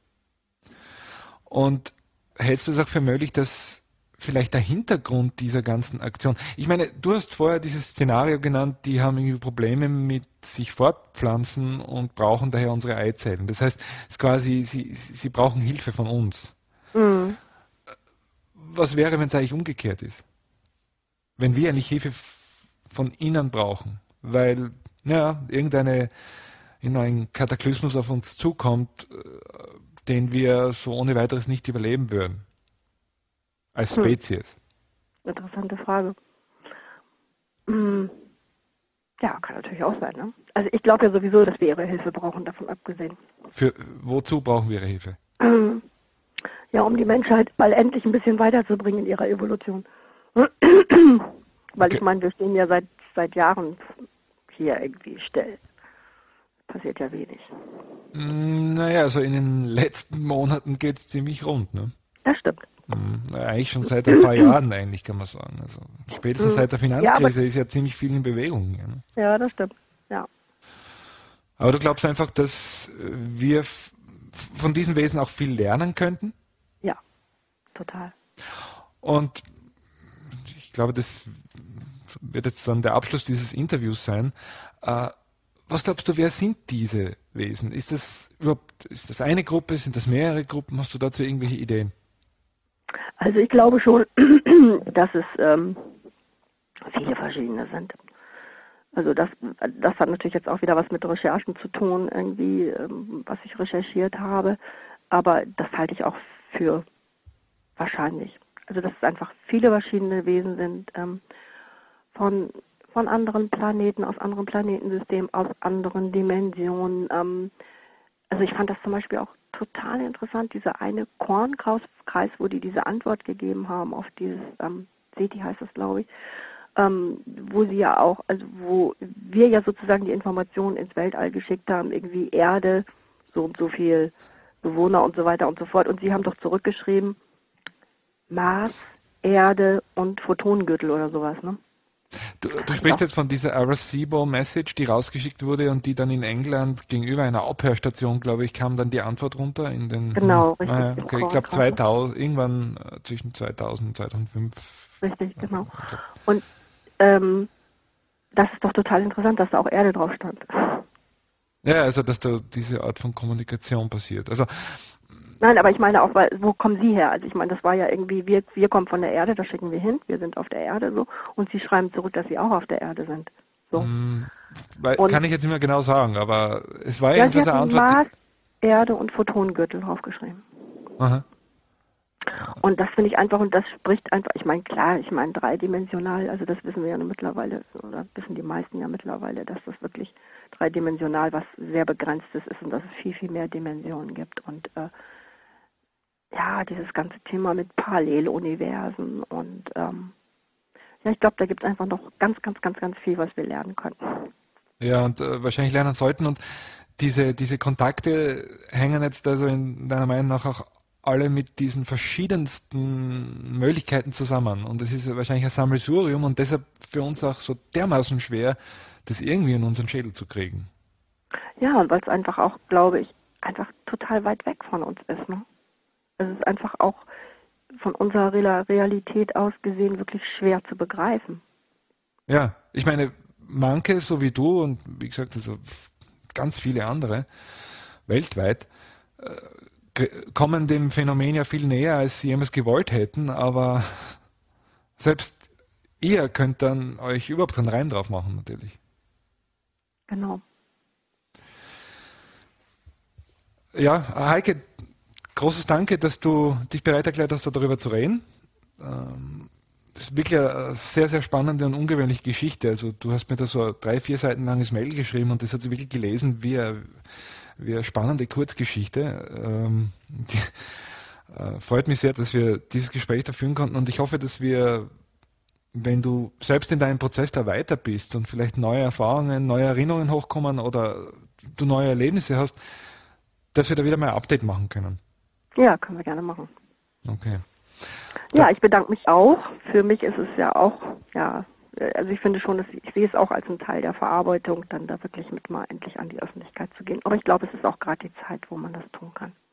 Und hältst du es auch für möglich, dass vielleicht der Hintergrund dieser ganzen Aktion, ich meine, du hast vorher dieses Szenario genannt, die haben irgendwie Probleme mit sich fortpflanzen und brauchen daher unsere Eizellen. Das heißt, es ist quasi, sie, sie brauchen Hilfe von uns. Mhm. Was wäre, wenn es eigentlich umgekehrt ist? Wenn wir eigentlich Hilfe von ihnen brauchen, weil ja, irgendeine in ein Kataklysmus auf uns zukommt, den wir so ohne weiteres nicht überleben würden. als Hm. Spezies? Interessante Frage. Hm. Ja, kann natürlich auch sein. Ne? Also ich glaube ja sowieso, dass wir ihre Hilfe brauchen, davon abgesehen. Für wozu brauchen wir ihre Hilfe? Ähm, Ja, um die Menschheit mal endlich ein bisschen weiterzubringen in ihrer Evolution. Weil Okay. ich meine, wir stehen ja seit seit Jahren hier irgendwie still. Passiert ja wenig. Mm, Naja, also in den letzten Monaten geht es ziemlich rund, ne? Das stimmt. Mm, Eigentlich schon seit ein paar Jahren eigentlich, kann man sagen. Also spätestens Hm. seit der Ja, aber Finanzkrise ist ja ziemlich viel in Bewegung hier, ne? ja, das stimmt. Ja. Aber du glaubst einfach, dass wir f- von diesen Wesen auch viel lernen könnten? Ja, total. Und ich glaube, das wird jetzt dann der Abschluss dieses Interviews sein. Äh, was glaubst du, wer sind diese Wesen? Ist das überhaupt, ist das eine Gruppe, sind das mehrere Gruppen? Hast du dazu irgendwelche Ideen? Also ich glaube schon, dass es ähm, viele verschiedene sind. Also das, das hat natürlich jetzt auch wieder was mit Recherchen zu tun, irgendwie, ähm, was ich recherchiert habe. Aber das halte ich auch für wahrscheinlich. Also dass es einfach viele verschiedene Wesen sind, ähm, von, von anderen Planeten, aus anderen Planetensystemen, aus anderen Dimensionen. Ähm, also ich fand das zum Beispiel auch total interessant, dieser eine Kornkreis, wo die diese Antwort gegeben haben auf dieses, ähm, SETI heißt das, glaube ich, ähm, wo sie ja auch, also wo wir ja sozusagen die Informationen ins Weltall geschickt haben, irgendwie Erde, so und so viel Bewohner und so weiter und so fort. Und sie haben doch zurückgeschrieben, Mars, Erde und Photonengürtel oder sowas, ne? Du, du Fand ich sprichst auch. jetzt von dieser Arecibo-Message, die rausgeschickt wurde und die dann in England gegenüber einer Abhörstation, glaube ich, kam dann die Antwort runter in den, hm, Genau, richtig, naja, im okay, ich glaube Kornkreis. zweitausend, irgendwann äh, zwischen zweitausend und zweitausendfünf. Richtig, äh, genau. ich glaub, Und ähm, das ist doch total interessant, dass da auch Erde drauf stand. ja, also dass da diese Art von Kommunikation passiert. Also Nein, aber ich meine auch, weil, wo kommen Sie her? Also ich meine, das war ja irgendwie, wir, wir kommen von der Erde, da schicken wir hin, wir sind auf der Erde so, und Sie schreiben zurück, dass Sie auch auf der Erde sind. So. mh, weil, Und kann ich jetzt nicht mehr genau sagen, aber es war ja, Sie jedenfalls eine hatten Antwort, die, Mars, Erde und Photonengürtel draufgeschrieben. aha, Und das finde ich einfach, und das spricht einfach, ich meine, klar, ich meine dreidimensional, also das wissen wir ja nur mittlerweile, oder wissen die meisten ja mittlerweile, dass das wirklich dreidimensional was sehr Begrenztes ist und dass es viel, viel mehr Dimensionen gibt. Und äh, ja, dieses ganze Thema mit Paralleluniversen und ähm, ja, ich glaube, da gibt es einfach noch ganz, ganz, ganz, ganz viel, was wir lernen können. ja, und äh, wahrscheinlich lernen sollten. Und diese, diese Kontakte hängen jetzt also in deiner Meinung nach auch alle mit diesen verschiedensten Möglichkeiten zusammen. Und es ist ja wahrscheinlich ein Sammelsurium und deshalb für uns auch so dermaßen schwer, das irgendwie in unseren Schädel zu kriegen. Ja, und weil es einfach auch, glaube ich, einfach total weit weg von uns ist. Ne? Es ist einfach auch von unserer Re- Realität aus gesehen wirklich schwer zu begreifen. Ja, ich meine, manche, so wie du und wie gesagt, also ganz viele andere weltweit, k- kommen dem Phänomen ja viel näher, als sie jemals gewollt hätten, aber selbst ihr könnt dann euch überhaupt keinen Reim drauf machen, natürlich. Genau. Ja, Heike, großes Danke, dass du dich bereit erklärt hast, darüber zu reden. Ähm, Das ist wirklich eine sehr, sehr spannende und ungewöhnliche Geschichte. Also du hast mir da so ein drei, vier Seiten langes Mail geschrieben und das hat sie wirklich gelesen wie eine, wie eine spannende Kurzgeschichte. Ähm, die, äh, freut mich sehr, dass wir dieses Gespräch da führen konnten und ich hoffe, dass wir, wenn du selbst in deinem Prozess da weiter bist und vielleicht neue Erfahrungen, neue Erinnerungen hochkommen oder du neue Erlebnisse hast, dass wir da wieder mal ein Update machen können. Ja, können wir gerne machen. Okay. Ja, ich bedanke mich auch. Für mich ist es ja auch, ja, also ich finde schon, dass ich, ich sehe es auch als einen Teil der Verarbeitung, dann da wirklich mit mal endlich an die Öffentlichkeit zu gehen. Aber ich glaube, es ist auch gerade die Zeit, wo man das tun kann.